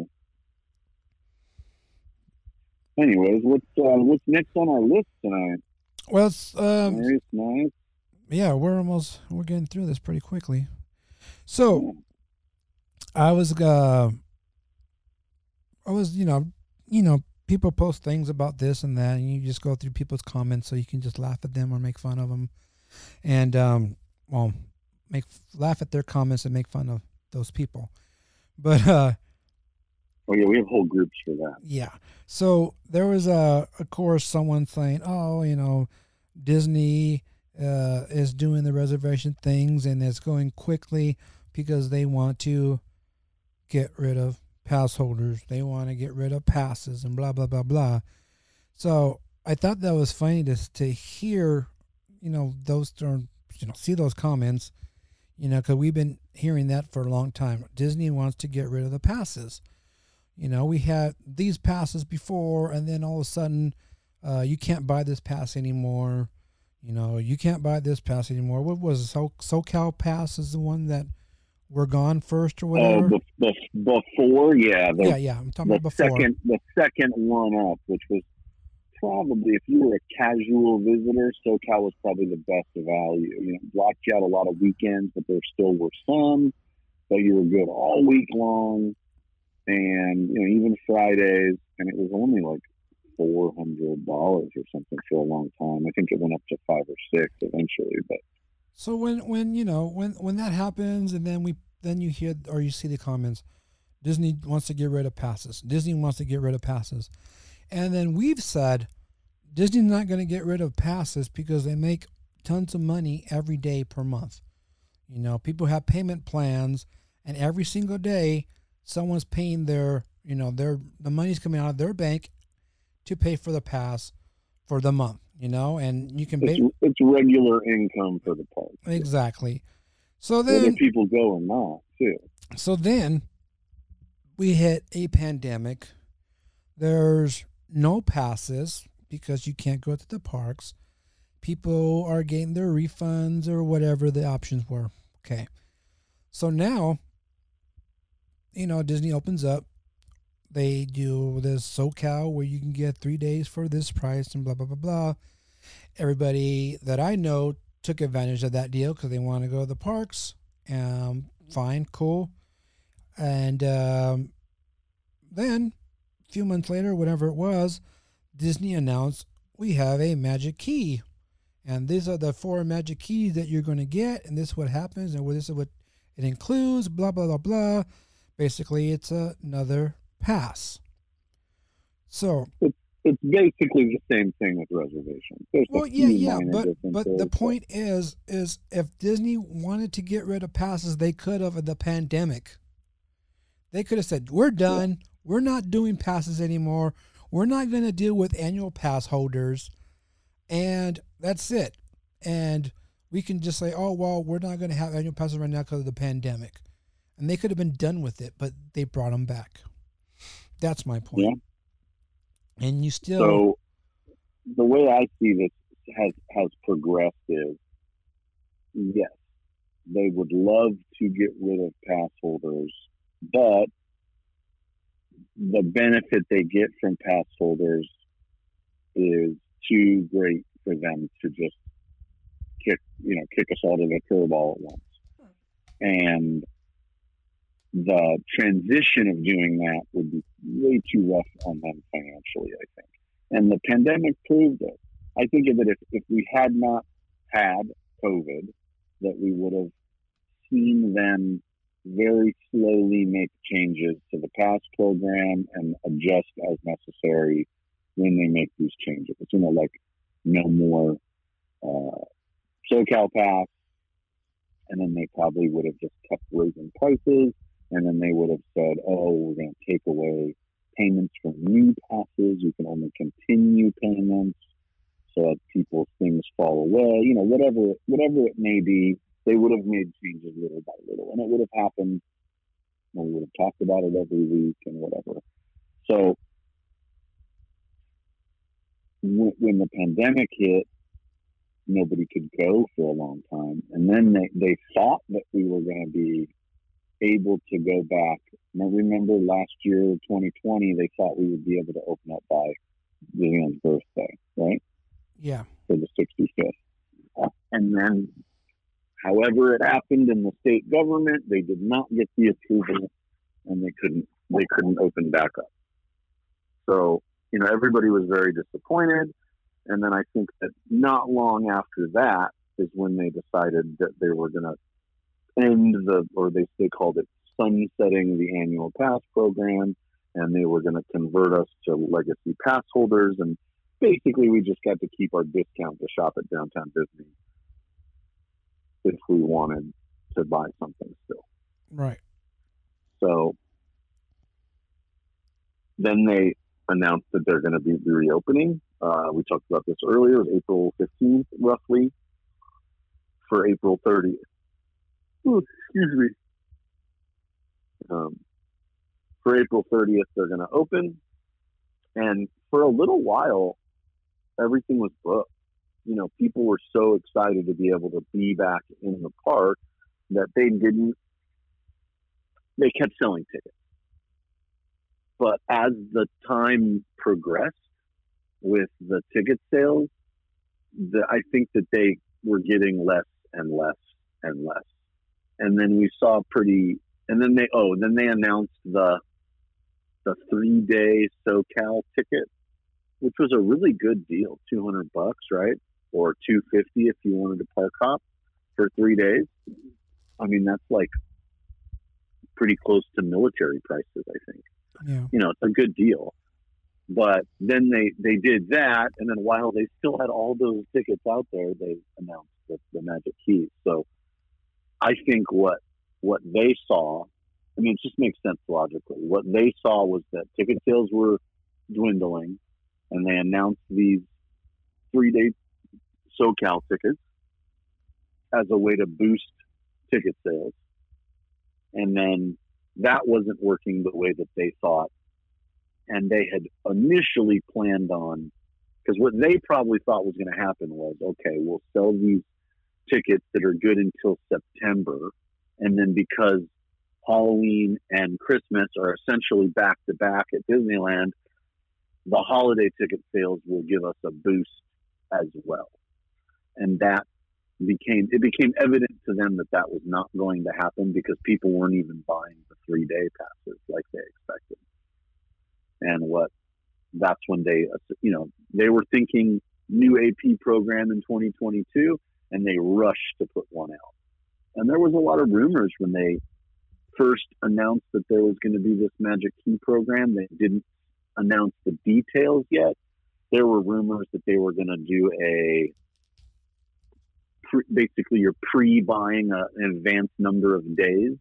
Anyways, what's uh, what's next on our list tonight? Well, it's, um, Nice, nice. yeah, we're almost we're getting through this pretty quickly. So I was uh I was you know you know people post things about this and that, and you just go through people's comments so you can just laugh at them or make fun of them, and um well make laugh at their comments and make fun of those people. But uh Oh yeah, we have whole groups for that. yeah. So there was a, of course, someone saying, "Oh, you know, Disney uh, is doing the reservation things and it's going quickly because they want to get rid of pass holders. They want to get rid of passes and blah blah blah blah." So I thought that was funny to to hear, you know, those or, you know see those comments, you know, because we've been hearing that for a long time. Disney wants to get rid of the passes. You know, we had these passes before, and then all of a sudden, uh, you can't buy this pass anymore. You know, you can't buy this pass anymore. What was it? So SoCal Pass is the one that were gone first or whatever? Oh, the, the, before, yeah. The, yeah, yeah. I'm talking the about before. second, the second one up, which was probably, if you were a casual visitor, SoCal was probably the best value. You know, blocked you out a lot of weekends, but there still were some, but you were good all week long. And, you know, even Fridays, and it was only like four hundred dollars or something for a long time. I think it went up to five or six eventually. But so when, when you know, when, when that happens, and then we then you hear or you see the comments, Disney wants to get rid of passes. Disney wants to get rid of passes. And then we've said Disney's not going to get rid of passes because they make tons of money every day per month. You know, people have payment plans, and every single day someone's paying their, you know, their the money's coming out of their bank to pay for the pass for the month, you know, and you can It's, pay. it's regular income for the park. Exactly. So Whether then, people go or not, too. so then we hit a pandemic. There's no passes because you can't go to the parks. People are getting their refunds or whatever the options were. Okay. So now, you know, Disney opens up. They do this SoCal where you can get three days for this price and blah, blah, blah, blah. Everybody that I know took advantage of that deal because they want to go to the parks. Um, fine, cool. And um, then a few months later, whatever it was, Disney announced we have a magic key. And these are the four magic keys that you're going to get. And this is what happens. And this is what it includes, blah, blah, blah, blah. Basically, it's another pass. So It's, it's basically the same thing with reservations. There's well, a yeah, few yeah, minor but but differences, the point is, is if Disney wanted to get rid of passes, they could have in the pandemic. They could have said, "We're done. We're not doing passes anymore. We're not going to deal with annual pass holders, and that's it." And we can just say, "Oh well, we're not going to have annual passes right now because of the pandemic," and they could have been done with it, but they brought them back. That's my point. Yeah. And you still. So the way I see this has has progressed is, yes, they would love to get rid of pass holders, but the benefit they get from pass holders is too great for them to just kick, you know, kick us all to the curb all at once. And the transition of doing that would be way too rough on them financially, I think. And the pandemic proved it. I think that if, if we had not had COVID, that we would have seen them very slowly make changes to the pass program and adjust as necessary when they make these changes. You know, like no more uh, SoCal Pass, and then they probably would have just kept raising prices. And then they would have said, oh, we're going to take away payments from new passes. You can only continue payments so that people's things fall away. You know, whatever whatever it may be, they would have made changes little by little. And it would have happened. And we would have talked about it every week and whatever. So when, when the pandemic hit, nobody could go for a long time. And then they, they thought that we were going to be able to go back. Now, remember last year, twenty twenty, they thought we would be able to open up by Disneyland's birthday, right? Yeah. For the sixty-fifth. And then, however it happened in the state government, they did not get the approval, and they couldn't they couldn't open back up. So, you know, everybody was very disappointed. And then I think that not long after that is when they decided that they were going to end the, or they, they called it sunsetting the annual pass program, and they were going to convert us to legacy pass holders. And basically we just got to keep our discount to shop at Downtown Disney if we wanted to buy something still. Right. So then they announced that they're going to be reopening. Uh, we talked about this earlier. It was April fifteenth, roughly, for April thirtieth. Ooh, excuse me. Um, for April thirtieth, they're going to open. And for a little while, everything was booked. You know, people were so excited to be able to be back in the park that they didn't, they kept selling tickets. But as the time progressed with the ticket sales, the, I think that they were getting less and less and less. And then we saw pretty, and then they, oh, then they announced the, the three day SoCal ticket, which was a really good deal, two hundred bucks, right? Or two fifty if you wanted to park hop for three days. I mean, that's like pretty close to military prices, I think. Yeah. You know, it's a good deal. But then they, they did that, and then while they still had all those tickets out there, they announced the, the Magic Keys. So I think what what they saw I mean, it just makes sense logically. What they saw was that ticket sales were dwindling, and they announced these three-day SoCal tickets as a way to boost ticket sales. And then that wasn't working the way that they thought. And they had initially planned on, because what they probably thought was going to happen was, okay, we'll sell these tickets that are good until September. And then because Halloween and Christmas are essentially back to back at Disneyland, the holiday ticket sales will give us a boost as well. And that became, it became evident to them that that was not going to happen because people weren't even buying the three day passes like they expected. And what, that's when they, you know, they were thinking new A P program in twenty twenty-two, and they rushed to put one out. And there was a lot of rumors when they first announced that there was going to be this Magic Key program. They didn't announce the details yet. There were rumors that they were going to do a, pre, basically you're pre-buying a, an advanced number of days.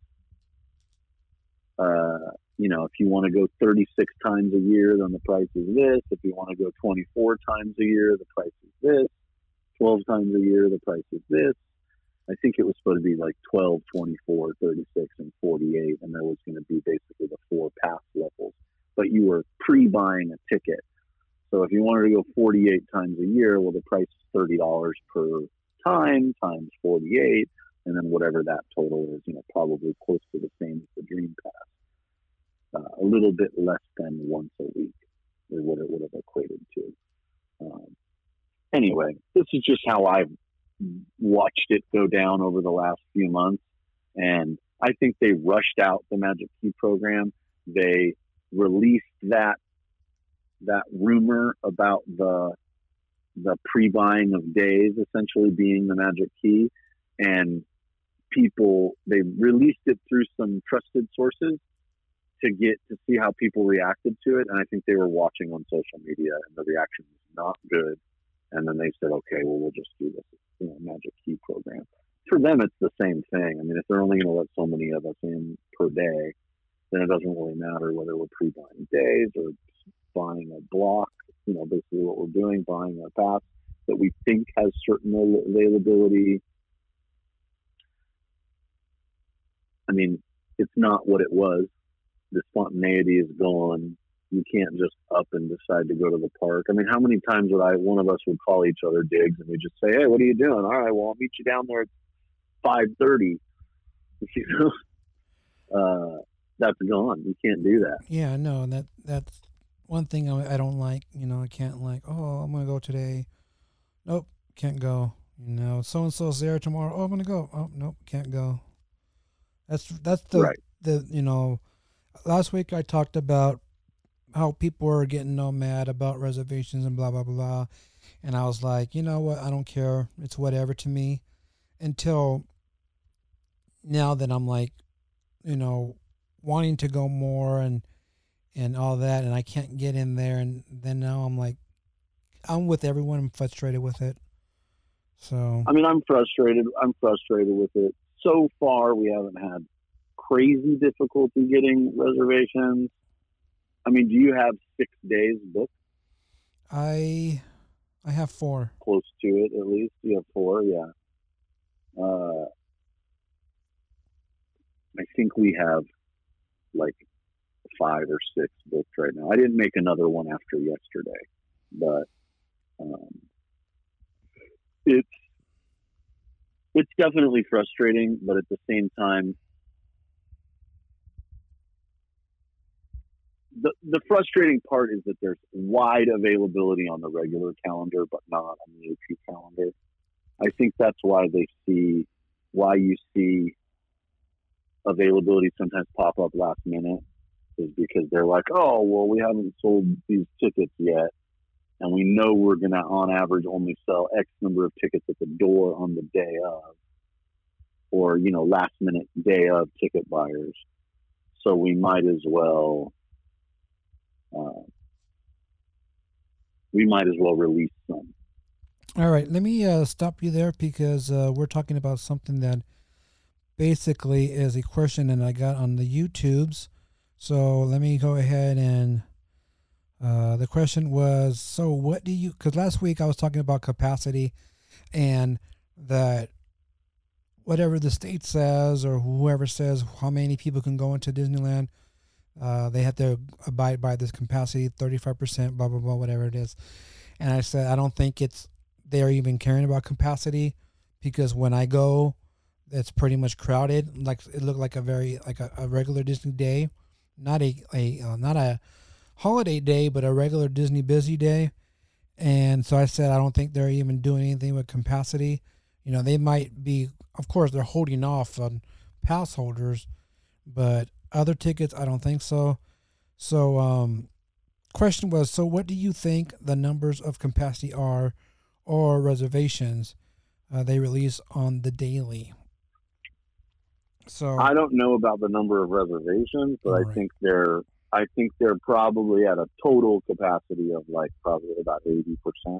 Uh, you know, if you want to go thirty-six times a year, then the price is this. If you want to go twenty-four times a year, the price is this. twelve times a year, the price is this. I think it was supposed to be like twelve, twenty-four, thirty-six, and forty-eight, and there was going to be basically the four pass levels. But you were pre-buying a ticket. So if you wanted to go forty-eight times a year, well, the price is thirty dollars per time times forty-eight, and then whatever that total is, you know, probably close to the same as the Dream Pass. Uh, a little bit less than once a week is what it would have equated to. Um, anyway, this is just how I've watched it go down over the last few months. And I think they rushed out the Magic Key program. They released that that rumor about the the pre-buying of days essentially being the Magic Key, and people, they released it through some trusted sources to get to see how people reacted to it. And I think they were watching on social media, and the reaction was not good. And then they said, okay, well, we'll just do this, you know, Magic Key program. For them, it's the same thing. I mean, if they're only going to let so many of us in per day, then it doesn't really matter whether we're pre-buying days or buying a block, you know, basically what we're doing, buying a pass that we think has certain availability. I mean, it's not what it was. The spontaneity is gone. You can't just up and decide to go to the park. I mean, how many times would I, one of us would call each other Diggs, and we just say, hey, what are you doing? All right, well, I'll meet you down there at five thirty. You know, uh, that's gone. You can't do that. Yeah, no, that that's one thing I, I don't like. You know, I can't like, oh, I'm going to go today. Nope, can't go. You know, so-and-so's there tomorrow. Oh, I'm going to go. Oh, nope, can't go. That's, that's the, right. the, you know, last week I talked about how people were getting all mad about reservations and blah, blah, blah. And I was like, you know what? I don't care. It's whatever to me. Until now that I'm like, you know, wanting to go more and, and all that. And I can't get in there. And then now I'm like, I'm with everyone. I'm frustrated with it. So, I mean, I'm frustrated. I'm frustrated with it. So far, we haven't had crazy difficulty getting reservations. I mean, do you have six days booked? I I have four. Close to it, at least. You have four, yeah. Uh, I think we have like five or six booked right now. I didn't make another one after yesterday, but um, it's it's definitely frustrating. But at the same time, The, the frustrating part is that there's wide availability on the regular calendar, but not on the A P calendar. I think that's why they see, why you see availability sometimes pop up last minute, is because they're like, oh, well, we haven't sold these tickets yet, and we know we're going to, on average, only sell X number of tickets at the door on the day of, or, you know, last minute day of ticket buyers. So we might as well Uh, we might as well release some. All right, let me uh, stop you there because uh, we're talking about something that basically is a question that I got on the YouTubes. So let me go ahead and uh, the question was, so what do you, because last week I was talking about capacity and that whatever the state says or whoever says how many people can go into Disneyland, uh, they have to abide by this capacity, thirty-five percent, blah, blah, blah, whatever it is. And I said, I don't think it's, they're even caring about capacity because when I go, it's pretty much crowded. Like it looked like a very, like a, a regular Disney day, not a, a uh, not a holiday day, but a regular Disney busy day. And so I said, I don't think they're even doing anything with capacity. You know, they might be, of course, they're holding off on pass holders, but other tickets, I don't think so. So, um, question was, so what do you think the numbers of capacity are or reservations uh, they release on the daily? So I don't know about the number of reservations, but I right. think they're I think they're probably at a total capacity of like probably about eighty percent.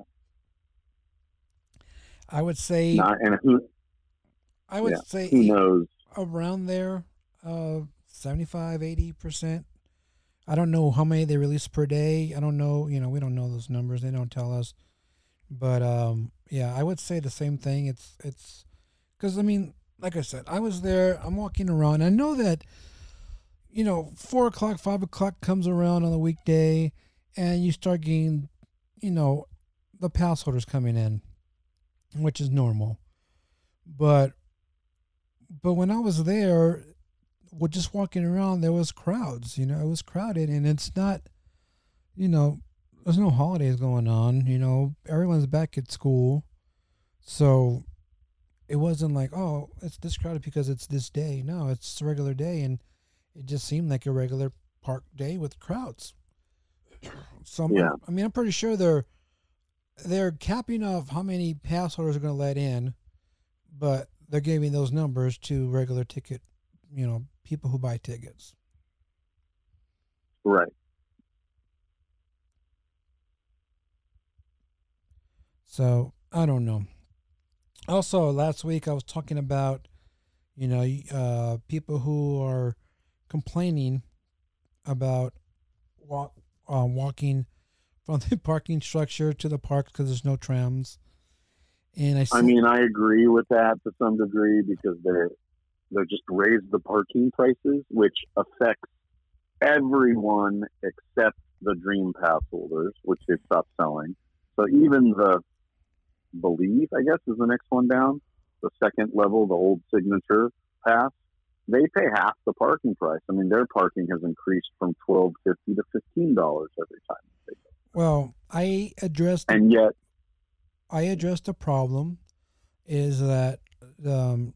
I would say Not, and who I would yeah, say who eight, knows? around there, uh, seventy-five, eighty percent. I don't know how many they release per day. I don't know. You know, we don't know those numbers. They don't tell us. But um, yeah, I would say the same thing. It's it's because I mean, like I said, I was there. I'm walking around. I know that, you know, four o'clock, five o'clock comes around on a weekday, and you start getting, you know, the pass holders coming in, which is normal. But but when I was there, well, just walking around, there was crowds. You know, it was crowded, and it's not, you know, there's no holidays going on. You know, everyone's back at school, so it wasn't like, oh, it's this crowded because it's this day. No, it's a regular day, and it just seemed like a regular park day with crowds. So I'm, Yeah. I mean, I'm pretty sure they're they're capping off how many pass holders are going to let in, but they're giving those numbers to regular ticket, you know, people who buy tickets. Right. So I don't know. Also, last week I was talking about, you know, uh, people who are complaining about walk, uh, walking from the parking structure to the park because there's no trams. And I, see, I mean, I agree with that to some degree because they're they're just raised the parking prices, which affects everyone except the Dream Pass holders, which they've stopped selling. So even the Believe, I guess, is the next one down. The second level, the old Signature Pass, they pay half the parking price. I mean, their parking has increased from twelve fifty to fifteen dollars every time they go. Well, I addressed, and yet, I addressed the problem is that um,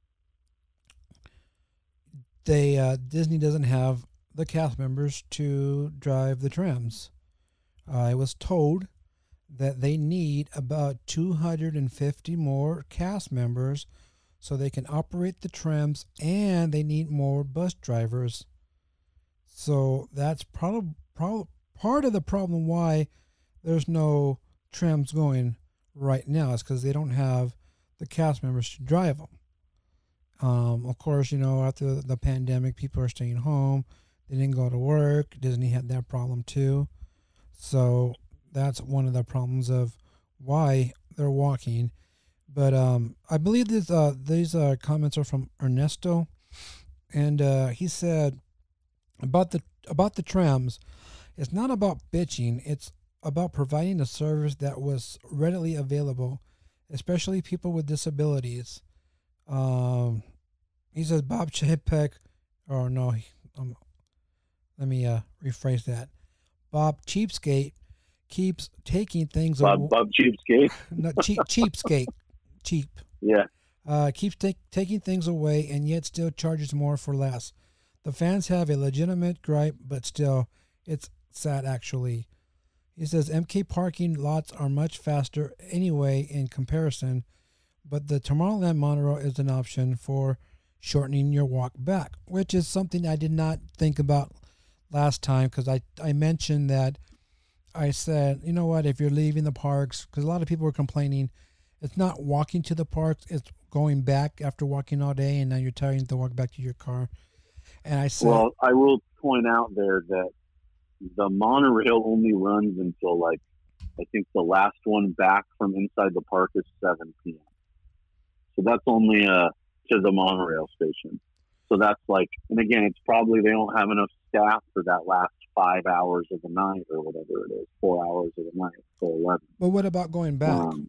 they uh, Disney doesn't have the cast members to drive the trams. I was told that they need about two hundred fifty more cast members so they can operate the trams, and they need more bus drivers. So that's probably prob- part of the problem why there's no trams going right now is because they don't have the cast members to drive them. Um, of course, you know, after the pandemic, people are staying home. They didn't go to work. Disney had that problem too. So that's one of the problems of why they're walking. But um, I believe this, uh, these uh, comments are from Ernesto, and uh, he said about the about the trams, it's not about bitching. It's about providing a service that was readily available, especially people with disabilities. Um, he says Bob Chapek, or no, um, let me uh, rephrase that. Bob Cheapskate keeps taking things Bob, away. Bob Cheapskate. No, cheap, cheapskate, cheap. Yeah. Uh, keeps take, taking things away and yet still charges more for less. The fans have a legitimate gripe, but still, it's sad actually. He says M K parking lots are much faster anyway in comparison, but the Tomorrowland monorail is an option for shortening your walk back, which is something I did not think about last time because I, I mentioned that I said, you know what, if you're leaving the parks, because a lot of people were complaining, it's not walking to the parks, it's going back after walking all day, and now you're tired, you have to walk back to your car. And I said, well, I will point out there that the monorail only runs until like I think the last one back from inside the park is seven p.m. So that's only uh, to the monorail station. So that's like, and again, it's probably they don't have enough staff for that last five hours of the night or whatever it is, four hours of the night, so eleven. But what about going back? Um,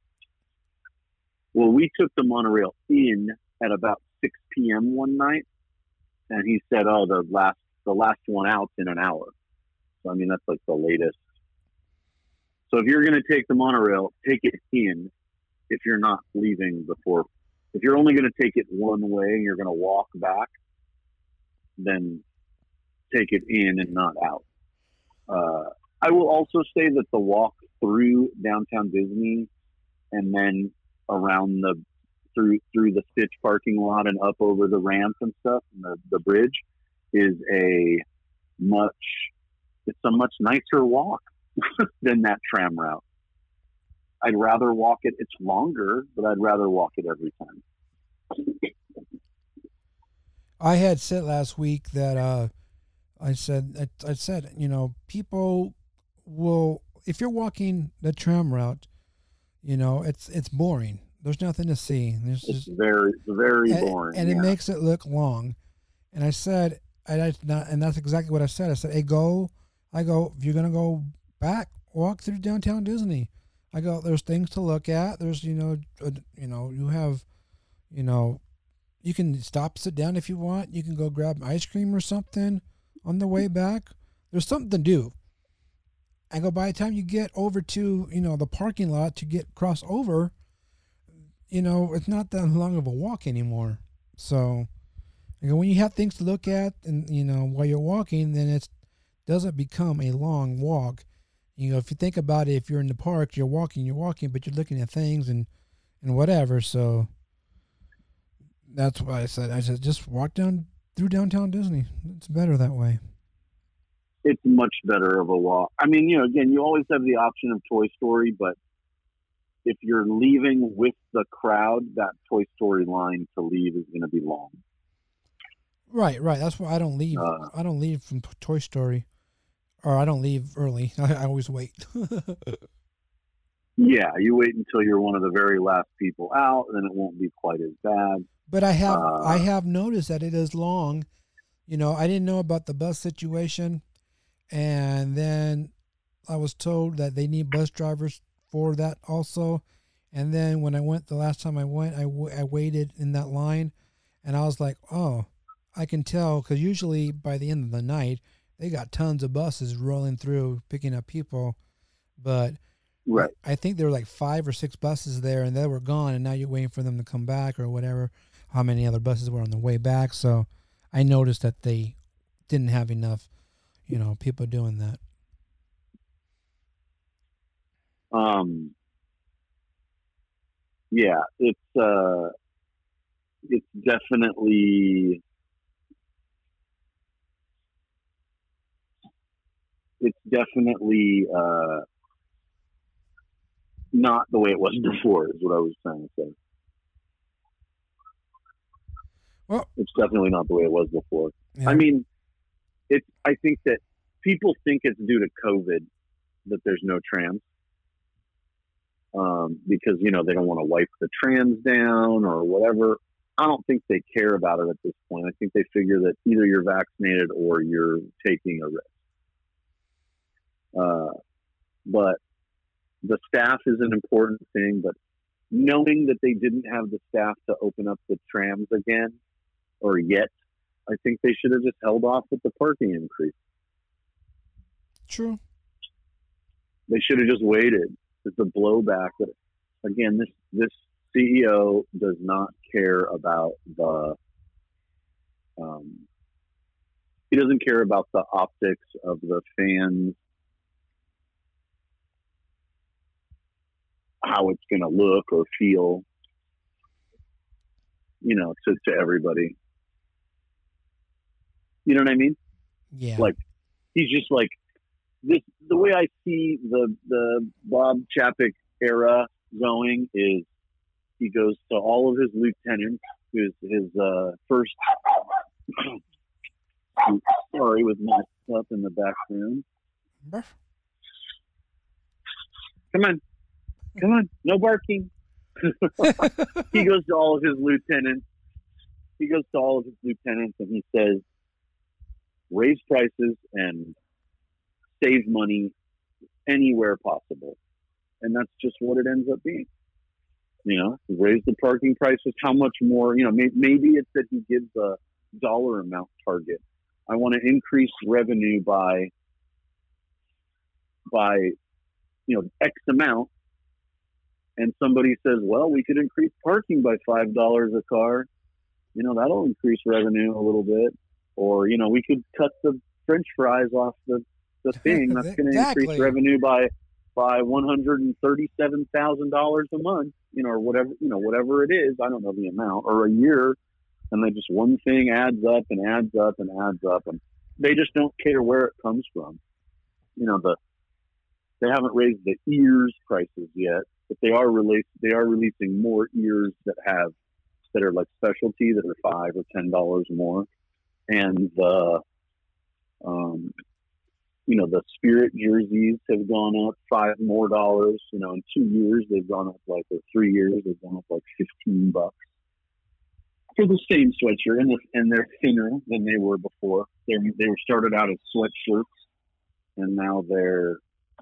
well, we took the monorail in at about six p.m. one night, and he said, "Oh, the last the last one out's in an hour." So I mean, that's like the latest. So if you're going to take the monorail, take it in. If you're not leaving before, if you're only going to take it one way and you're going to walk back, then take it in and not out. Uh, I will also say that the walk through downtown Disney and then around the through through the Stitch parking lot and up over the ramp and stuff, and the, the bridge is a much it's a much nicer walk than that tram route. I'd rather walk it. It's longer, but I'd rather walk it every time. I had said last week that uh, I said I, I said you know people will if you're walking the tram route, you know it's it's boring. There's nothing to see. There's It's just, very very and, boring, and yeah. it makes it look long. And I said, and, I, not, and that's exactly what I said. I said, hey, go. I go if you're gonna go back, walk through downtown Disney. I go, there's things to look at. There's, you know, uh, you know, you have, you know, you can stop, sit down if you want. You can go grab ice cream or something on the way back. There's something to do. I go, by the time you get over to, you know, the parking lot to get cross over, you know, it's not that long of a walk anymore. So, I go, when you have things to look at and, you know, while you're walking, then it doesn't become a long walk. You know, if you think about it, if you're in the park, you're walking, you're walking, but you're looking at things and, and whatever. So that's why I said, I said, just walk down through downtown Disney. It's better that way. It's much better of a walk. I mean, you know, again, you always have the option of Toy Story, but if you're leaving with the crowd, that Toy Story line to leave is going to be long. Right, right. That's why I don't leave. Uh, I don't leave from Toy Story. Or I don't leave early. I, I always wait. Yeah, you wait until you're one of the very last people out, then it won't be quite as bad. But I have Uh, I have noticed that it is long. You know, I didn't know about the bus situation, and then I was told that they need bus drivers for that also. And then when I went the last time I went, I, w- I waited in that line, and I was like, oh, I can tell, because usually by the end of the night, they got tons of buses rolling through, picking up people. But Right. I think there were like five or six buses there, and they were gone, and now you're waiting for them to come back or whatever, how many other buses were on the way back. So I noticed that they didn't have enough, you know, people doing that. Um, yeah, it's, uh, it's definitely, it's definitely, uh, not the way it was before is what I was trying to say. Well, it's definitely not the way it was before. yeah. I mean, it's, I think that people think it's due to COVID that there's no trams. Um, because, you know, they don't want to wipe the trams down or whatever. I don't think they care about it at this point. I think they figure that either you're vaccinated or you're taking a risk. Uh, but the staff is an important thing, but knowing that they didn't have the staff to open up the trams again or yet, I think they should have just held off with the parking increase. True. They should have just waited. It's a blowback. But again, this this C E O does not care about the. Um, he doesn't care about the optics of the fans, how it's going to look or feel. You know, to to everybody. You know what I mean? Yeah. Like, he's just like. This, the way I see the the Bob Chapek era going is he goes to all of his lieutenants, his his uh, first. Sorry, with my stuff in the background. Come on, come on, no barking. He goes to all of his lieutenants. He goes to all of his lieutenants and he says, raise prices and save money anywhere possible. And that's just what it ends up being. You know, raise the parking prices. How much more? You know, maybe, maybe it's that he gives a dollar amount target. I want to increase revenue by, by, you know, X amount. And somebody says, well, we could increase parking by five dollars a car. You know, that'll increase revenue a little bit. Or, you know, we could cut the French fries off the, the thing. That's going to Exactly. increase revenue by, by one hundred thirty-seven thousand dollars a month, you know, or whatever, you know, whatever it is. I don't know the amount, or a year. And they just, one thing adds up and adds up and adds up. And they just don't care where it comes from. You know, the, they haven't raised the ears prices yet, but they are release, they are releasing more ears that have, that are like specialty, that are five or ten dollars more. And the, um, you know, the Spirit jerseys have gone up five more dollars. You know, in two years they've gone up like, or three years they've gone up like fifteen bucks for the same sweatshirt, and the, and they're thinner than they were before. They they were started out as sweatshirts, and now they're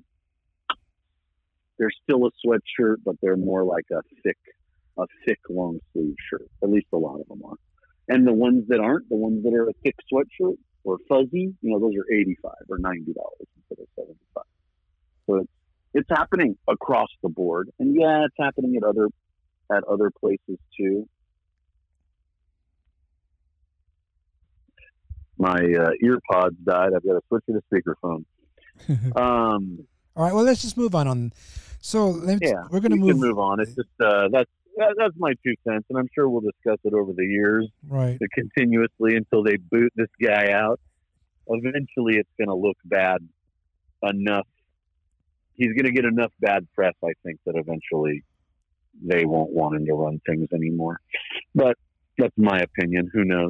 they're still a sweatshirt, but they're more like a thick a thick long sleeve shirt. At least a lot of them are. And the ones that aren't, the ones that are a thick sweatshirt or fuzzy, you know, those are eighty-five or ninety dollars instead of seventy-five. So it's it's happening across the board, and yeah, it's happening at other at other places too. My uh, ear pods died. I've got to switch to the speakerphone. Um, All right. Well, let's just move on. On so let's, yeah, we're going to we move. can move on. It's just uh, that's that, that's my two cents, and I'm sure we'll discuss it over the years, Right. continuously until they boot this guy out. Eventually, it's going to look bad enough. He's going to get enough bad press, I think, that eventually they won't want him to run things anymore. But that's my opinion. Who knows?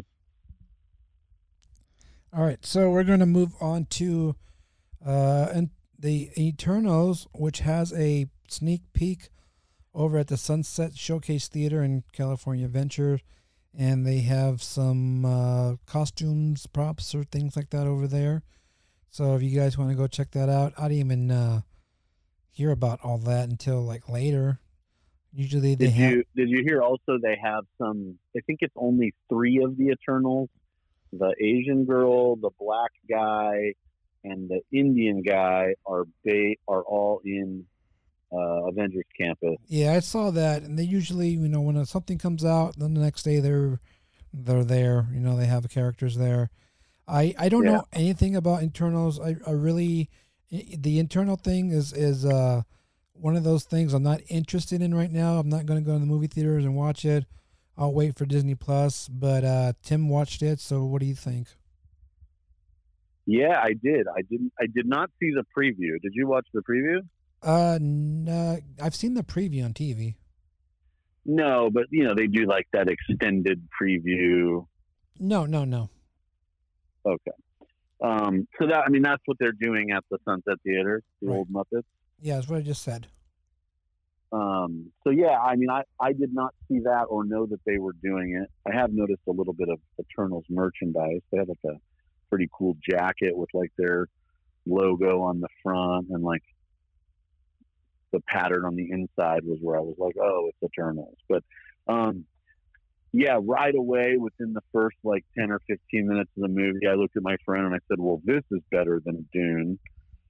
All right, so we're going to move on to uh, and the Eternals, which has a sneak peek over at the Sunset Showcase Theater in California Adventure, and they have some uh, costumes, props, or things like that over there. So if you guys want to go check that out, I didn't even uh, hear about all that until like later. Usually they Did have. you did you hear also they have some? I think it's only three of the Eternals. The Asian girl, the black guy, and the Indian guy are ba- are all in uh, Avengers Campus. Yeah, I saw that, and they usually, you know, when something comes out, then the next day they're they're there. You know, they have characters there. I, I don't Yeah. know anything about Internals. I, I really the internal thing is is uh one of those things I'm not interested in right now. I'm not going to go to the movie theaters and watch it. I'll wait for Disney Plus. But uh, Tim watched it, so what do you think? Yeah, I did. I didn't. I did not see the preview. Did you watch the preview? Uh, no, I've seen the preview on T V. No, but you know they do like that extended preview. No, no, no. Okay. Um, so that I mean that's what they're doing at the Sunset Theater, the Right. old Muppets. Yeah, that's what I just said. Um, so yeah, I mean I, I did not see that or know that they were doing it. I have noticed a little bit of Eternals merchandise. They have like a pretty cool jacket with like their logo on the front, and like the pattern on the inside was where I was like, oh, it's Eternals. But um, yeah, right away within the first like ten or fifteen minutes of the movie, I looked at my friend and I said, well, this is better than Dune.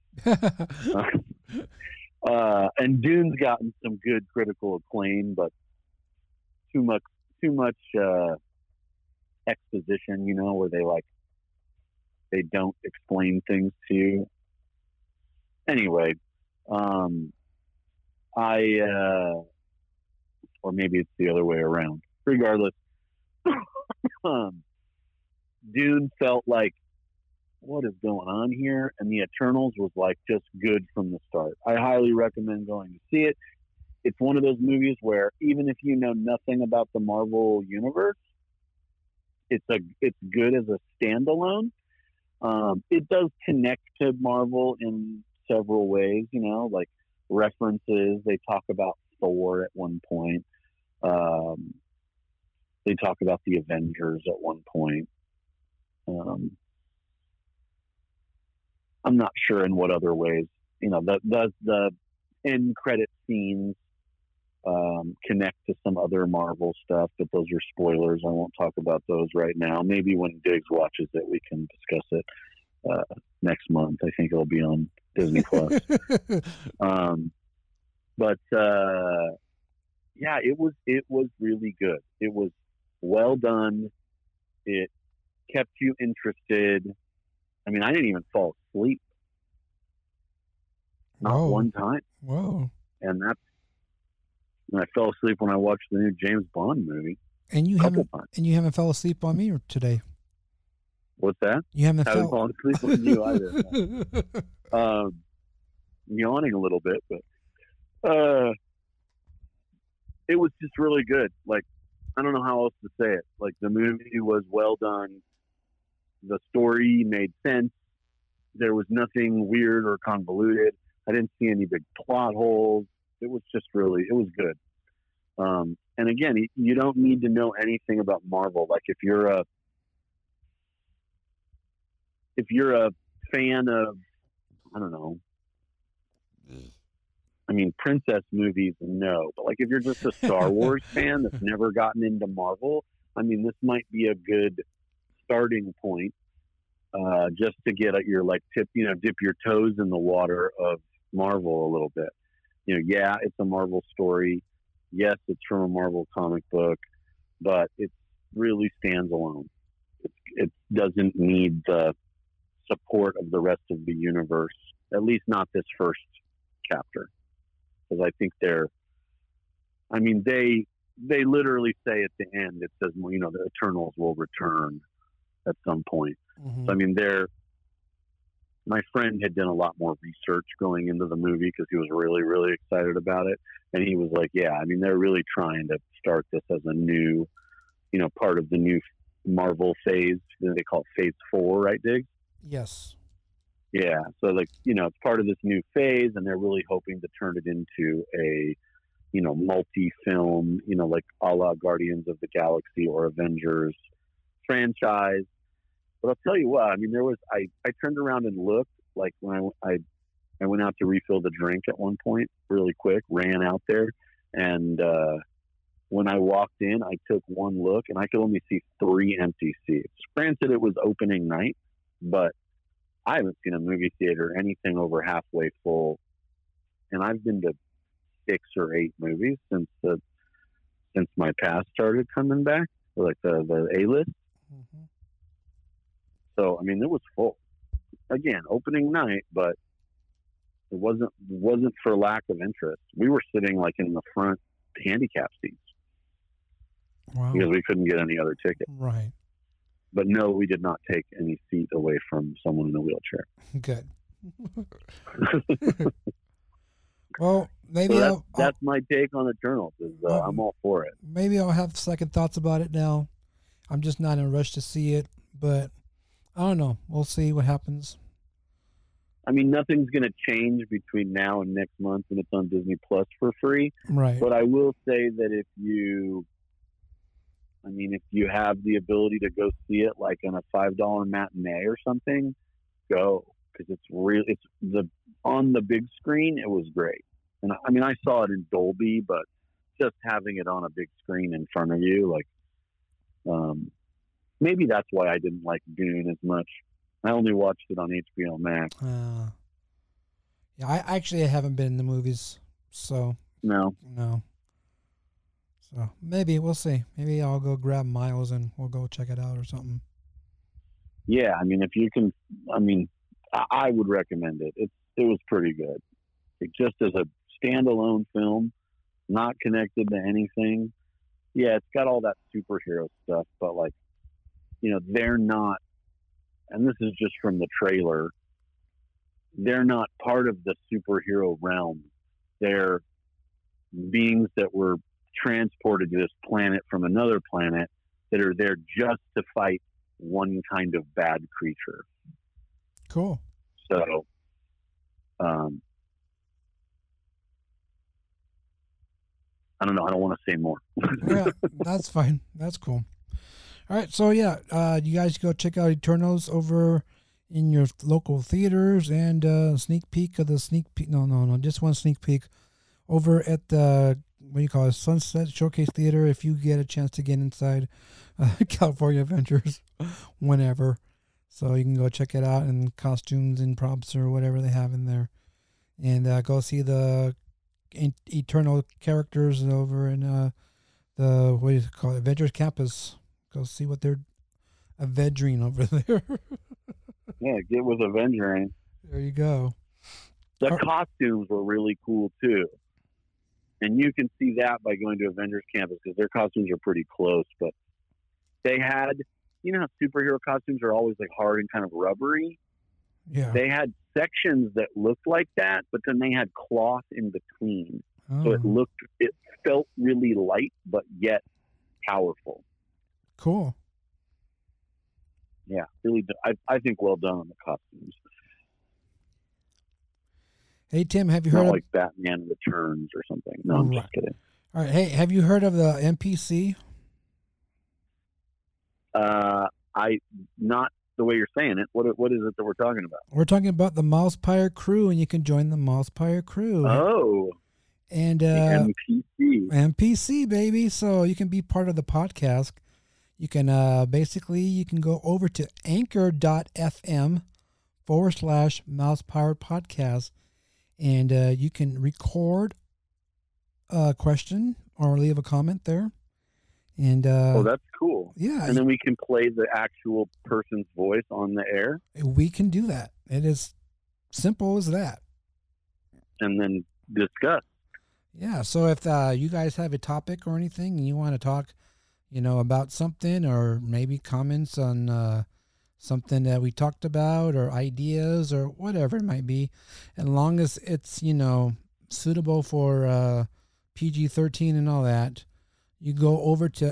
uh, and Dune's gotten some good critical acclaim, but too much, too much uh, exposition, you know, where they like, they don't explain things to you. Anyway, um, I, uh, or maybe it's the other way around. Regardless, um, Dune felt like, what is going on here? And the Eternals was like just good from the start. I highly recommend going to see it. it's one of those movies where even if you know nothing about the Marvel universe, it's a it's good as a standalone. Um, it does connect to Marvel in several ways, you know, like references. They talk about Thor at one point. Um, they talk about the Avengers at one point. Um, I'm not sure in what other ways. You know, the the, the end credit scenes um, connect to some other Marvel stuff, but those are spoilers. I won't talk about those right now. Maybe when Diggs watches it, we can discuss it uh, next month. I think it'll be on Disney Plus. um, but uh, yeah, it was it was really good. It was well done. It kept you interested. I mean, I didn't even fall asleep. Not Whoa. one time. Whoa. And that's and I fell asleep when I watched the new James Bond movie. And you Couple haven't times. and you haven't fell asleep on me today. What's that? You haven't I haven't fell fallen asleep on you either. um, yawning a little bit, but uh, it was just really good. Like, I don't know how else to say it. Like, the movie was well done. The story made sense. There was nothing weird or convoluted. I didn't see any big plot holes. It was just really, it was good. Um, and again, you don't need to know anything about Marvel. Like, if you're a, if you're a fan of, I don't know, I mean, princess movies, no. But like, if you're just a Star Wars fan that's never gotten into Marvel, I mean, this might be a good starting point, uh, just to get at your like tip, you know, dip your toes in the water of Marvel a little bit. You know, yeah, it's a Marvel story. Yes, it's from a Marvel comic book, but it really stands alone. It, it doesn't need the support of the rest of the universe, at least not this first chapter. Because I think they're, I mean, they they literally say at the end, it says, you know, the Eternals will return at some point. Mm-hmm. So, I mean, they're, my friend had done a lot more research going into the movie because he was really, really excited about it. And he was like, yeah, I mean, they're really trying to start this as a new, you know, part of the new Marvel phase. They call it phase four, right, Diggs? Yes. Yeah. So, like, you know, it's part of this new phase, and they're really hoping to turn it into a, you know, multi-film, you know, like a la Guardians of the Galaxy or Avengers franchise. But I'll tell you what, I mean, there was, I, I turned around and looked, like when I, I, I went out to refill the drink at one point really quick, ran out there. And uh, when I walked in, I took one look and I could only see three empty seats. Granted, it was opening night, but I haven't seen a movie theater anything over halfway full. And I've been to six or eight movies since the, since my pass started coming back, like the, the A-list. Mm-hmm. So, I mean, it was full. Again, opening night, but it wasn't it wasn't for lack of interest. We were sitting like in the front handicap seats Wow. because we couldn't get any other ticket. Right. But no, we did not take any seat away from someone in a wheelchair. Good. Well, maybe so that's, I'll, that's my take on Eternals. Is, uh, Well, I'm all for it. maybe I'll have second thoughts about it now. I'm just not in a rush to see it, but I don't know. We'll see what happens. I mean, nothing's going to change between now and next month when it's on Disney Plus for free. Right. But I will say that if you, I mean, if you have the ability to go see it like on a five dollar matinee or something, go, because it's real. It's the on the big screen. It was great, and I mean, I saw it in Dolby, but just having it on a big screen in front of you, like, um, maybe that's why I didn't like Dune as much. I only watched it on H B O Max. Uh, yeah, I actually haven't been in the movies, so No, no. So maybe we'll see. Maybe I'll go grab Miles and we'll go check it out or something. yeah, I mean, if you can, I mean, I, I would recommend it. It's it was pretty good. It just as a standalone film, not connected to anything. Yeah, it's got all that superhero stuff, but like, you know, they're not, and this is just from the trailer, they're not part of the superhero realm. They're beings that were transported to this planet from another planet that are there just to fight one kind of bad creature. Cool. So, um, I don't know. I don't want to say more. Yeah, that's fine. That's cool. All right. So, yeah, uh, you guys go check out Eternals over in your local theaters, and uh, sneak peek of the sneak peek. No, no, no. Just one sneak peek over at the, what do you call it, Sunset Showcase Theater, if you get a chance to get inside uh, California Avengers whenever. So you can go check it out, and costumes and props or whatever they have in there. And uh, go see the Eternal characters over in uh, the, what do you call it, Avengers Campus. Go see what they're Avenging over there. Yeah, get with Avengering. There you go. The Oh. costumes were really cool too. And you can see that by going to Avengers Campus because their costumes are pretty close. But they had, you know how superhero costumes are always like hard and kind of rubbery? Yeah. They had sections that looked like that, but then they had cloth in between. Oh, So it looked, it felt really light, but yet powerful. cool. Yeah, really, I, I think well done on the costumes. Hey, Tim, have you Not heard of... like Batman Returns or something. No, I'm Right. just kidding. All right. Hey, have you heard of the N P C? Uh, I not the way you're saying it. What what is it that we're talking about? We're talking about the MousePire crew, and you can join the MousePire crew. Oh, and the uh, N P C. N P C, baby. So you can be part of the podcast. You can uh, basically, you can go over to anchor.fm forward slash MousePire Podcast, and uh, you can record a question or leave a comment there. And uh, Oh, that's cool. yeah, And then we can play the actual person's voice on the air, we can do that. It is simple as that. and then discuss. Yeah. So if uh, you guys have a topic or anything and you want to talk, you know, about something, or maybe comments on uh, something that we talked about, or ideas, or whatever it might be, as long as it's, you know, suitable for uh, P G thirteen and all that, you go over to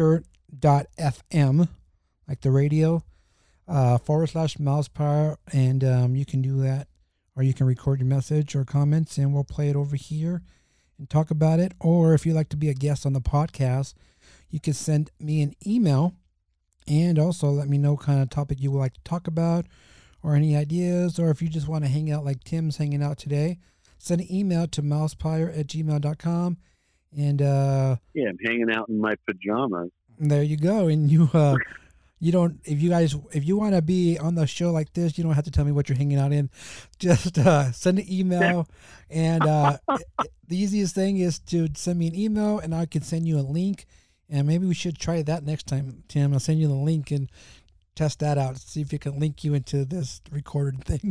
anchor.fm, like the radio, uh, forward slash MousePire, and um, you can do that, or you can record your message or comments, and we'll play it over here and talk about it. Or if you'd like to be a guest on the podcast, you can send me an email and also let me know what kind of topic you would like to talk about, or any ideas, or if you just want to hang out like Tim's hanging out today, send an email to mousepire at gmail dot com. And uh, Yeah, I'm hanging out in my pajamas. there you go. And you, uh, you don't, if you guys, if you want to be on the show like this, you don't have to tell me what you're hanging out in. Just uh, send an email. And uh, the easiest thing is to send me an email, and I can send you a link. And maybe we should try that next time, Tim. I'll send you the link and test that out. See if it can link you into this recorded thing.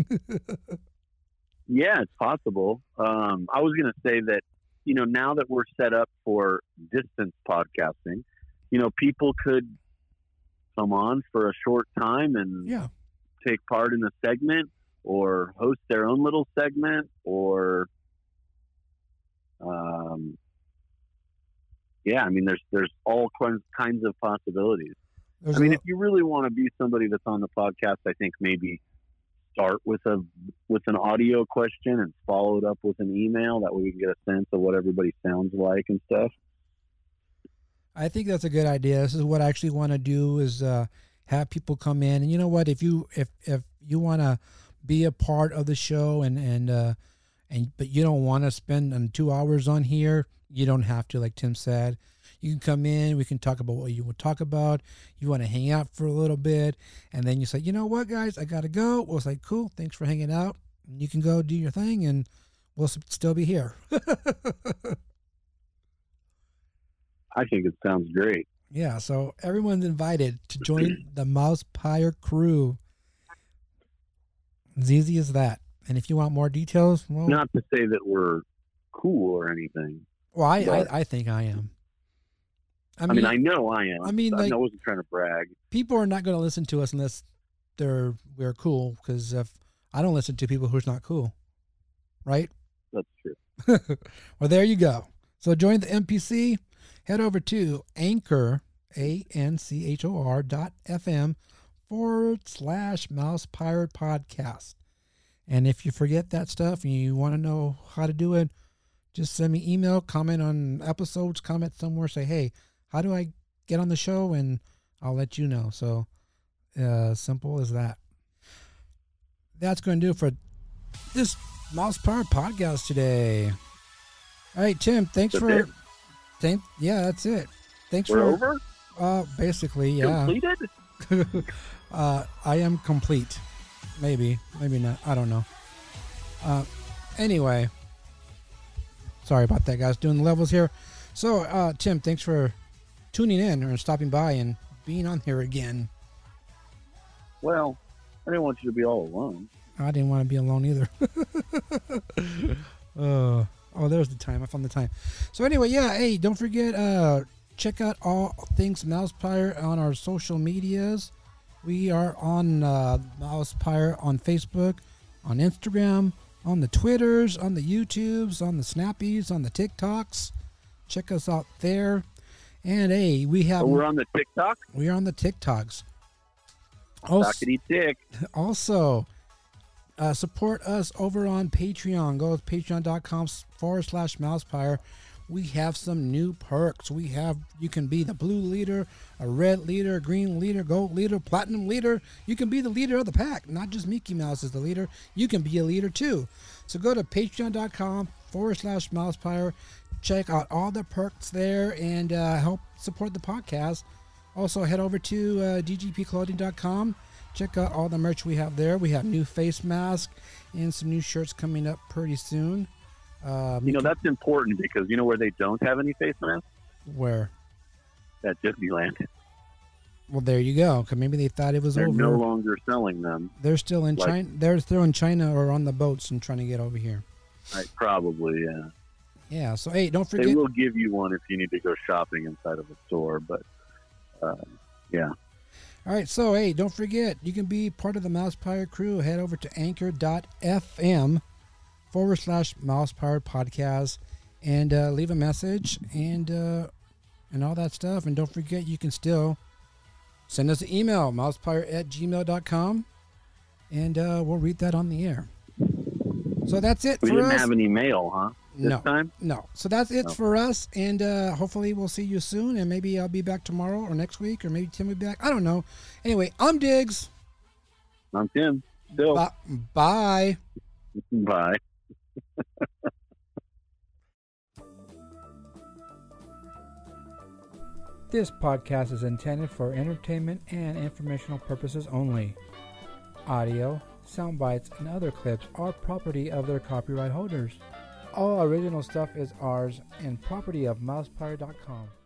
Yeah, it's possible. Um, I was going to say that, you know, now that we're set up for distance podcasting, you know, people could come on for a short time and Yeah. take part in a segment, or host their own little segment, or, um, yeah, I mean, there's there's all kinds kinds of possibilities. There's I mean, a- if you really want to be somebody that's on the podcast, I think maybe start with a with an audio question and follow it up with an email. That way we can get a sense of what everybody sounds like and stuff. I think that's a good idea. This is what I actually want to do, is uh, have people come in. And you know what? If you if if you want to be a part of the show, and and uh, and but you don't want to spend um, two hours on here, you don't have to. Like Tim said, you can come in. We can talk about what you want to talk about. You want to hang out for a little bit, and then you say, you know what, guys, I gotta go. We'll say, cool, thanks for hanging out. You can go do your thing, and we'll s- still be here. I think it sounds great. Yeah, so everyone's invited to join the MousePire crew. As easy as that. And if you want more details, well, Not to say that we're cool or anything. well I, but- I, I think I am. I I mean, mean, I know I am. I mean, like- I wasn't trying to brag. people are not going to listen to us unless they're we're cool. Because if I don't listen to people who's not cool, right? That's true. Well, there you go. So join the M P C. Head over to Anchor, A N C H O R dot F M forward slash MousePire Podcast. And if you forget that stuff and you want to know how to do it, just send me email, comment on episodes, comment somewhere, say, hey, how do I get on the show? And I'll let you know. So uh, simple as that. That's going to do it for this MousePire Podcast today. All right, Tim, thanks That's for... it? Thank, yeah, that's it. Thanks We're for... over? Uh, basically, yeah. Completed? uh, I am complete. Maybe, maybe not. I don't know. Uh, anyway, sorry about that, guys. Doing the levels here. So, uh, Tim, thanks for tuning in or stopping by and being on here again. Well, I didn't want you to be all alone. I didn't want to be alone either. uh, oh, there's the time. I found the time. So anyway, yeah. Hey, don't forget. Uh, check out all things MousePire on our social medias. We are on uh, MousePire on Facebook, on Instagram, on the Twitters, on the YouTubes, on the Snappies, on the TikToks. Check us out there. And hey, we have. Oh, we're on the TikTok? We are on the TikToks. Also, Talkity tick. also uh, support us over on Patreon. Go to patreon.com forward slash MousePire. We have some new perks. We have, you can be the blue leader, a red leader, a green leader, gold leader, platinum leader. You can be the leader of the pack. Not just Mickey Mouse is the leader. You can be a leader too. So go to patreon.com forward slash MousePire. Check out all the perks there and uh, help support the podcast. Also head over to uh, d g p clothing dot com. Check out all the merch we have there. We have new face masks and some new shirts coming up pretty soon. Um, You know, that's important because you know where they don't have any face masks? Where? At Disneyland. Well, there you go. Cause maybe they thought it was They're over. no longer selling them. They're still in Like- China. They're still in China or on the boats and trying to get over here. Right, probably, yeah. Yeah. So hey, don't They forget. will give you one if you need to go shopping inside of a store, but uh, yeah. All right. So hey, don't forget. You can be part of the MousePire crew. Head over to anchor.fm forward slash MousePire Podcast and uh, leave a message and uh, and all that stuff. And don't forget, you can still send us an email, mousepire at gmail dot com, and uh, we'll read that on the air. So that's it We for didn't us. have any mail, huh? This No. time? No. So that's it No. for us. And uh, hopefully we'll see you soon. And maybe I'll be back tomorrow or next week, or maybe Tim will be back. I don't know. Anyway, I'm Diggs. I'm Tim. Still. Ba- Bye. Bye. This podcast is intended for entertainment and informational purposes only. Audio, sound bites, and other clips are property of their copyright holders. All original stuff is ours and property of mousepire dot com.